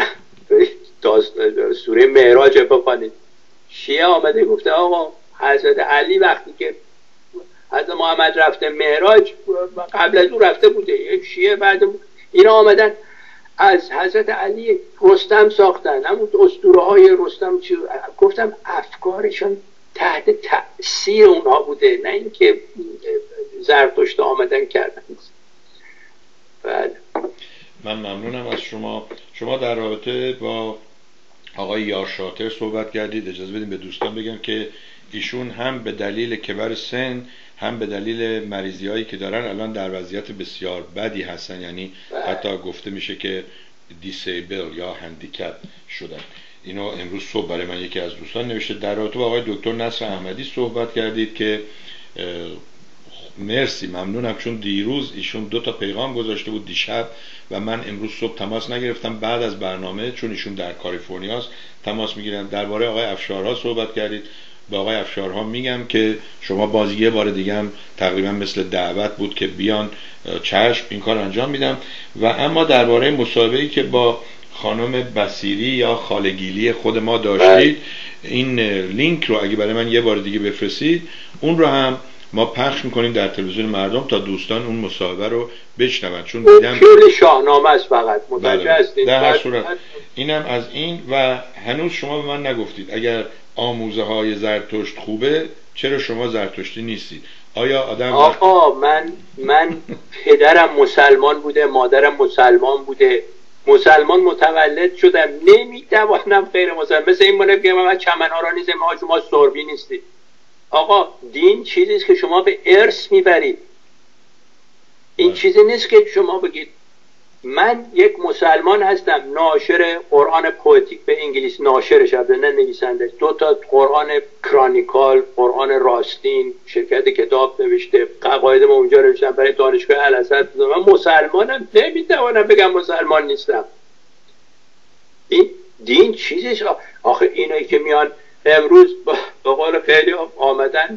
سوره معراج بخونید، شیعه آمده گفته آقا حضرت علی وقتی که حضرت محمد رفته معراج، قبل از اون رفته بوده. یک شیعه بعد اینا آمدن از حضرت علی رستم ساختن، همون اسطوره های رستم. چی گفتم افکارشون تحت تأثیر اونها بوده، نه اینکه زرتشت آمدن کردن. بله من ممنونم از شما. شما در رابطه با آقای یار شاطر صحبت کردید. اجازه بدیم به دوستان بگم که ایشون هم به دلیل کبر سن، هم به دلیل مریضی هایی که دارن الان در وضعیت بسیار بدی هستن، یعنی حتی گفته میشه که دیسیبل یا هندیکپ شدن. اینو امروز صبح برای من یکی از دوستان نوشته. در رابطه با آقای دکتر نصر احمدی صحبت کردید که مرسی، ممنونم، چون دیروز ایشون دو تا پیغام گذاشته بود دیشب و من امروز صبح تماس نگرفتم. بعد از برنامه چون ایشون در کالیفرنیا است تماس میگیرم. درباره آقای افشارها صحبت کردید. به آقای افشارها میگم که شما باز یه بار دیگه هم تقریبا مثل دعوت بود که بیان، چشم این کار انجام میدم. و اما درباره مصاحبه‌ای که با خانم بصیری یا خالگیلی خود ما داشتید، این لینک رو اگه برای من یه بار دیگه بفرستید، اون رو هم ما پخش میکنیم در تلویزیون مردم تا دوستان اون مصاحبه رو بشنون. چون دیدم خیلی شاهنامه است، فقط متوجه هستید. در هر صورت اینم از این. و هنوز شما به من نگفتید اگر آموزه های زرتشت خوبه چرا شما زرتشتی نیستید؟ آیا آدم آقا من من پدرم مسلمان بوده، مادرم مسلمان بوده، مسلمان متولد شدم، نمیتوانم غیر مسلمان. مثل این مونه بگم من چمن ها را نیزم، ما شما سربی نیستید. آقا دین چیزیست که شما به ارث میبرید، این چیزی نیست که شما بگید من یک مسلمان هستم، ناشر قرآن پویتیک به انگلیس، ناشر شده نه نویسنده، دو تا قرآن کرانیکال، قرآن راستین، شرکت کتاب نوشته، قواعد ما اونجا نوشتم برای دانشگاه الازهر. من مسلمانم، نمیتوانم بگم مسلمان نیستم. این دین چیزیش. آخه اینایی که میان امروز به قول خیلی آمدن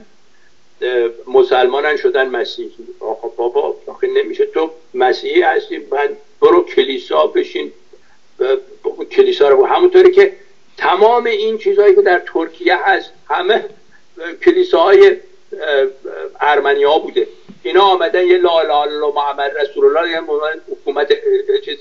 مسلمانن شدن مسیحی. آخه بابا آخه نمیشه، تو مسیحی هستی من برو کلیسا بشین، کلیسا رو همونطوری که تمام این چیزهایی که در ترکیه هست همه کلیساهای ارمنیا بوده. اینا آمدن یه لا اله الا محمد رسول الله، یه حکومت چیز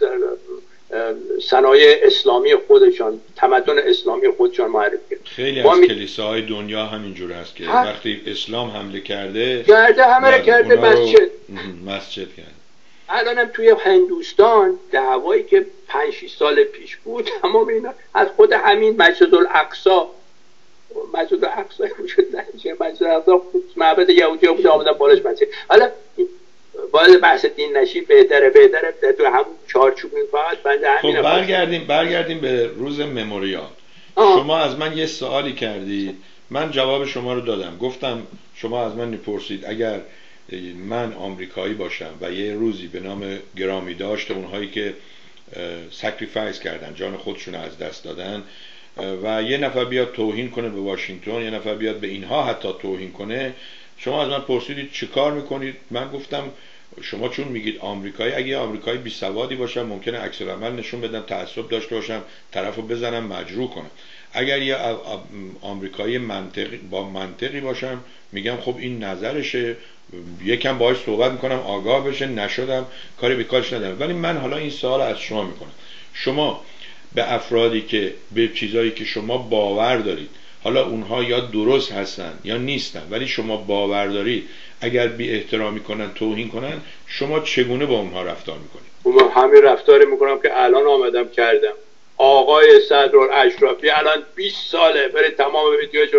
صنایع اسلامی خودشان، تمدن اسلامی خودشان معرفی کرد. خیلی از می... کلیساهای دنیا همینجور هست که ها؟ وقتی اسلام حمله کرده کرده همه رو کرده مسجد مسجد کرده. الانم توی هندوستان دعوایی که پنج شش سال پیش بود تمام اینا از خود همین مسجد الاقصی، مسجد الاقصی وجود نداشت، مسجد الاقصی معبد یهودی بود، آمدن بالاش مسجد. حالا باید بحث دین نشی بهتره بهتره تو همون چارچوب این فقط بنده همین. خب برگردیم برگردیم به روز مموریال. شما از من یه سوالی کردید، من جواب شما رو دادم. گفتم شما از من میپرسید اگر من آمریکایی باشم و یه روزی به نام گرامی داشت اونهایی که سکریفایس کردن، جان خودشون از دست دادن و یه نفر بیاد توهین کنه به واشنگتن، یه نفر بیاد به اینها حتی توهین کنه. شما از من پرسیدید چه کار میکنید؟ من گفتم شما چون میگید آمریکایی، اگه آمریکایی بی سوادی باشم ممکنه عکس العمل نشون بدم، تعصب داشته باشم، طرفو بزنم مجروح کنم. اگر یه آمریکایی منطقی با منطقی باشم میگم خب این نظرشه، یکم باهاش صحبت میکنم آگاه بشه، نشدم کاری به کارش ندارم. ولی من حالا این سوال از شما میکنم، شما به افرادی که به چیزایی که شما باور دارید، حالا اونها یا درست هستن یا نیستن، ولی شما باور دارید، اگر بی احترامی کنن، توهین کنن، شما چگونه با اونها رفتار میکنید؟ من همین رفتاری میکنم که الان آمدم کردم. آقای صدرالاشرافی الان بیست ساله، برای تمام ویدیوهاشون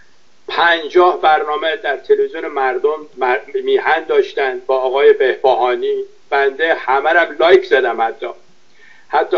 پنجاه برنامه در تلویزیون مردم میهن داشتن با آقای بهبهانی. بنده همه رو لایک زدم، حتی حتی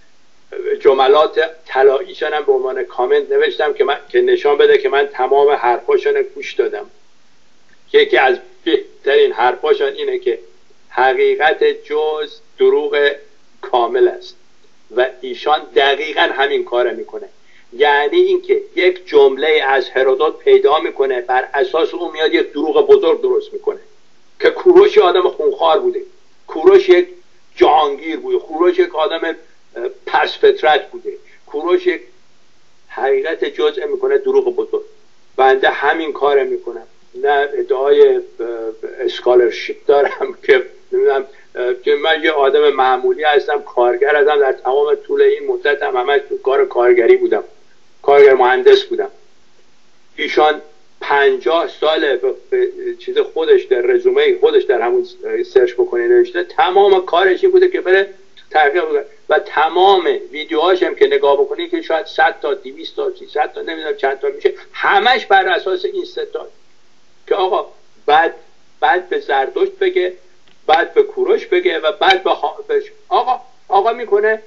جملات طلاییشون هم به عنوان کامنت نوشتم که من که نشان بده که من تمام حرفاشون گوش دادم. یکی از بهترین حرفاشون اینه که حقیقت جز دروغ کامل است و ایشان دقیقا همین کار میکنه. یعنی اینکه یک جمله از هرودوت پیدا میکنه، بر اساس اون میاد یک دروغ بزرگ درست میکنه که کوروش آدم خونخوار بوده، کوروش یک جهانگیر بوده، کوروش یک آدم پس فطرت بوده، کوروش یک حقیقت جزء میکنه دروغ بزرگ. بنده همین کار میکنم. نه ادعای اسکالرشیپ دارم که نمیدونم که من یه آدم معمولی هستم، کارگر هستم، در تمام طول این مدت هم همش تو کار کارگری بودم، کارگر مهندس بودم. ایشان پنجاه سال به چیز خودش در رزومه خودش در همون سرچ بکنه نوشته، تمام کارش این بوده که بره تحقیق بکنه و تمام ویدیوهاش هم که نگاه بکنی که شاید صد تا دویست تا سیصد تا نمیدونم چند تا میشه، همش بر اساس این سه تا که آقا بعد بعد به زردشت بگه، بعد به کوروش بگه و بعد به آقا آقا میکنه.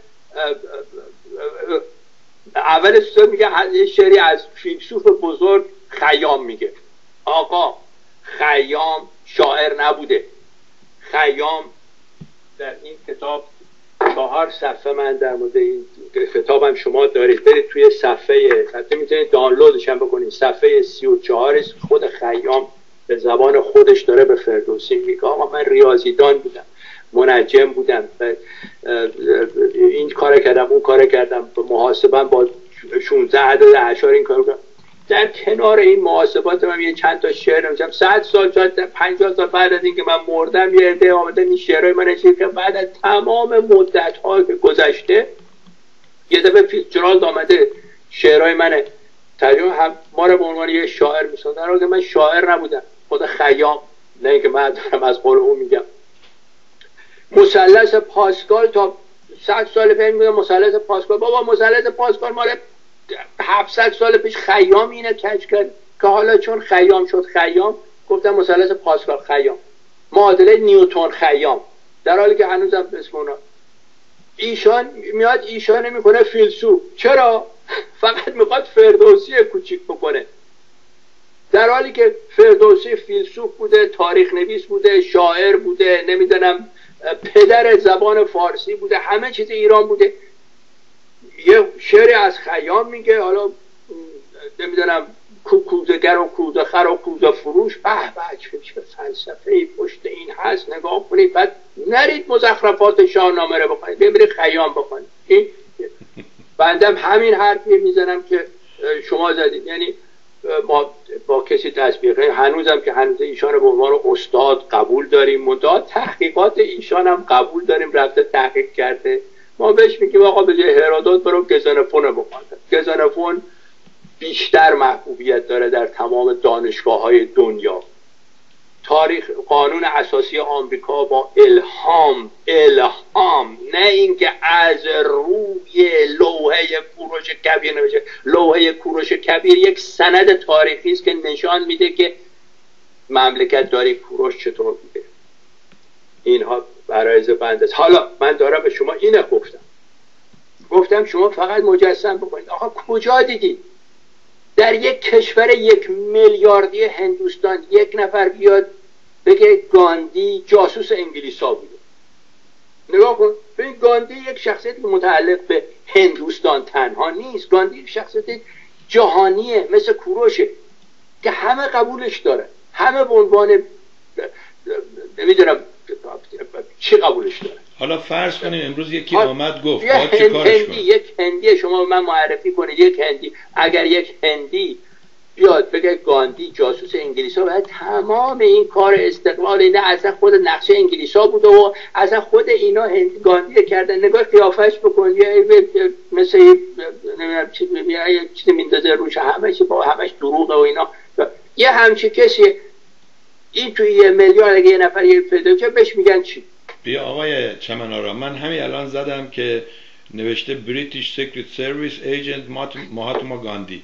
اول سر میگه یه شعری از فیلسوف بزرگ خیام میگه. آقا خیام شاعر نبوده. خیام در این کتاب چهار صفحه من در مورد این کتابم شما دارید، برید توی صفحه، حتی میتونید دانلودش هم بکنید، صفحه سی و چهار خود خیام به زبان خودش داره به فردوسی میگه آقا من ریاضیدان بودم، منجم بودم، این کار کردم، اون کار کردم، محاسبه با شانزده عدد اعشار این کار کردم. در کنار این محاسبات من یه چند تا شعر نوشتم. صد سال شاید پنجاه سال بعد از اینکه من مردم یه عده آمدن این شعرهای من نوشتن که بعد از تمام مدت‌ها که گذشته یه دفعه فیتزجرالد آمده شعرهای من ترجمه هم ما رو به عنوان یه شاعر می‌شناسه، در حالی که من شاعر نبودم، خود خیام، نه اینکه من دارم از قول اون میگم. مثلث پاسکال تا صد سال پیش میگم مثلث پاسکال، بابا مثلث پاسکال مال هفتصد سال پیش خیام اینه کج کرد که حالا چون خیام شد خیام گفتم مثلث پاسکال خیام، معادله نیوتن خیام، در حالی که هنوزم اسم اونا. ایشان میاد ایشان میکنه فیلسوف. چرا؟ فقط میخواد فردوسی کوچیک بکنه، در حالی که فردوسی فیلسوف بوده، تاریخ نویس بوده، شاعر بوده، نمیدونم پدر زبان فارسی بوده، همه چیز ایران بوده. یه شعری از خیام میگه، حالا نمیدونم کوزه‌گر و کوزه‌خر و کوزه فروش، به به چه فلسفه‌ای پشت این هست، نگاه کنید، بعد نرید مزخرفات شاهنامه رو بخونید، ببرید خیام بخونید. این بندم همین حرفی میزنم که شما زدید. یعنی ما با کسی تسبیح هنوزم که هنوز ایشان رو به عنوان استاد قبول داریم، منتها تحقیقات ایشان هم قبول داریم، رفته تحقیق کرده. ما بهش میگیم آقا به جای هرودوت برو گزنفون رو بخون. گزنفون بیشتر محبوبیت داره در تمام دانشگاه‌های دنیا. تاریخ قانون اساسی آمریکا با الهام الهام نه اینکه از روی لوحه کوروش کبیر نمیشه. لوحه کوروش کبیر یک سند تاریخی است که نشان میده که مملکت داری کوروش چطور بوده. اینها برایز بنده است. حالا من دارم به شما اینه گفتم گفتم شما فقط مجسم بکنید. آقا کجا دیدید در یک کشور یک میلیاردی هندوستان یک نفر بیاد بگه گاندی جاسوس انگلیسا بوده؟ نگاه کن ببین گاندی یک شخصیتی که متعلق به هندوستان تنها نیست، گاندی یک شخصیت جهانیه مثل کوروشه که همه قبولش داره، همه به عنوان نمیدونم چی قبولش داره. حالا فرض کنیم امروز یکی آمد گفت یک هندی یک هندی شما من معرفی کنید، یک هندی اگر یک هندی بیاد بگه گاندی جاسوس انگلیسا، باید تمام این کار استقلال اینا اصلا خود نقشه انگلیسا بوده و اصلا خود اینا هندی گاندی کردن. نگاه قیافش بکن مثل نمیدونم چی چیزی میندازه روش، همه چی با همش دروغه و اینا. یه همچی کسی این توی یه میلیارد اگه یه نفر یه پیدا کنه بهش میگن چی؟ بیا آقای چمنارا من همین الان زدم که نوشته بریتیش سیکرت سرویس ایجنت مهاتما گاندی.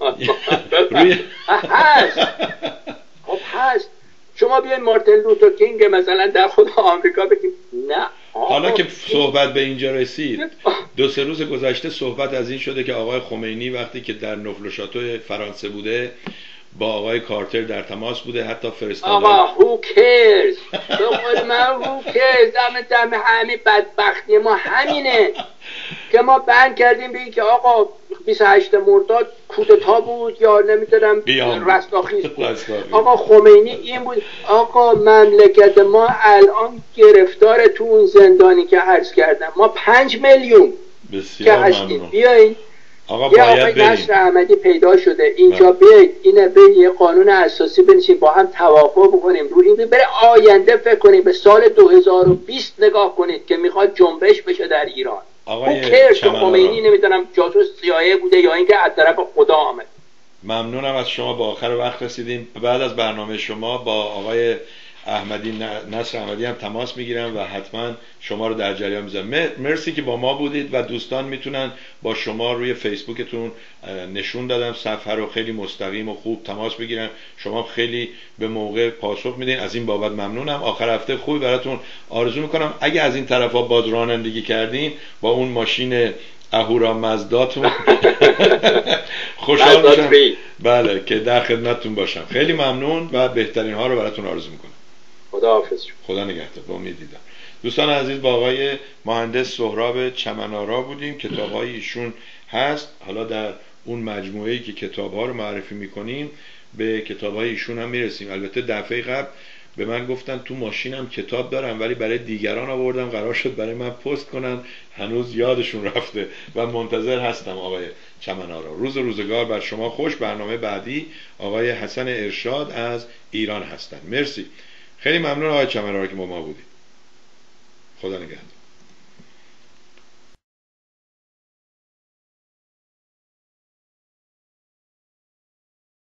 هست خب هست. شما بیاین مارتین لوتر کینگ مثلا در خود آمریکا بگیم نه. حالا که صحبت به اینجا رسید، دو سه روز گذشته صحبت از این شده که آقای خمینی وقتی که در نفل و شاتو فرانسه بوده با آقای کارتر در تماس بوده، حتی فرستاده. آقا who cares به قول من who cares دم دم همین بدبختی ما همینه که ما بند کردیم به این که آقا بیست و هشتم مرداد کودتا بود یا نمیدونم رستاخیز بود. آقا خمینی این بود. آقا مملکت ما الان گرفتار تو اون زندانی که عرض کردم، ما پنج میلیون که هستیم. بیاین آقا یه باید آقای نصر احمدی پیدا شده اینجا، بیاید اینه به یه قانون اساسی بنشیم با هم توافق بکنیم روی این، بره آینده فکر کنیم، به سال دو هزار و بیست نگاه کنید که میخواد جنبش بشه در ایران. آقای خمینی نمیدونم جاسوس سیاه بوده یا اینکه از طرف خدا آمد. ممنونم از شما، با آخر وقت رسیدیم. بعد از برنامه شما با آقای احمدی نصر احمدی هم تماس میگیرم و حتما شما رو در جریان میذارم. مرسی که با ما بودید و دوستان میتونن با شما روی فیسبوکتون نشون دادم صفحه رو خیلی مستقیم و خوب تماس بگیرن. شما خیلی به موقع پاسخ میدین، از این بابت ممنونم. آخر هفته خوبی براتون آرزو میکنم. اگه از این طرفا باز رانندگی کردین با اون ماشین اهورا مزداتون خوشحال میشم. بله که در خدمتتون باشم. خیلی ممنون و بهترین ها رو براتون آرزو میکنم. خدا حافظ. خدا نگهدار. با امید دیدار. دوستان عزیز با آقای مهندس سهراب چمنارا بودیم. کتاب‌های ایشون هست. حالا در اون مجموعه‌ای که کتاب‌ها رو معرفی می‌کنیم به کتاب‌های ایشون هم میرسیم. البته دفعه قبل به من گفتن تو ماشینم کتاب دارم ولی برای دیگران آوردم، قرار شد برای من پست کنن، هنوز یادشون رفته و منتظر هستم. آقای چمنارا روز روزگار بر شما خوش. برنامه بعدی آقای حسن ارشاد از ایران هستن. مرسی. خیلی ممنون آقای چمنارا که با ما بودید. خدا نگهدار.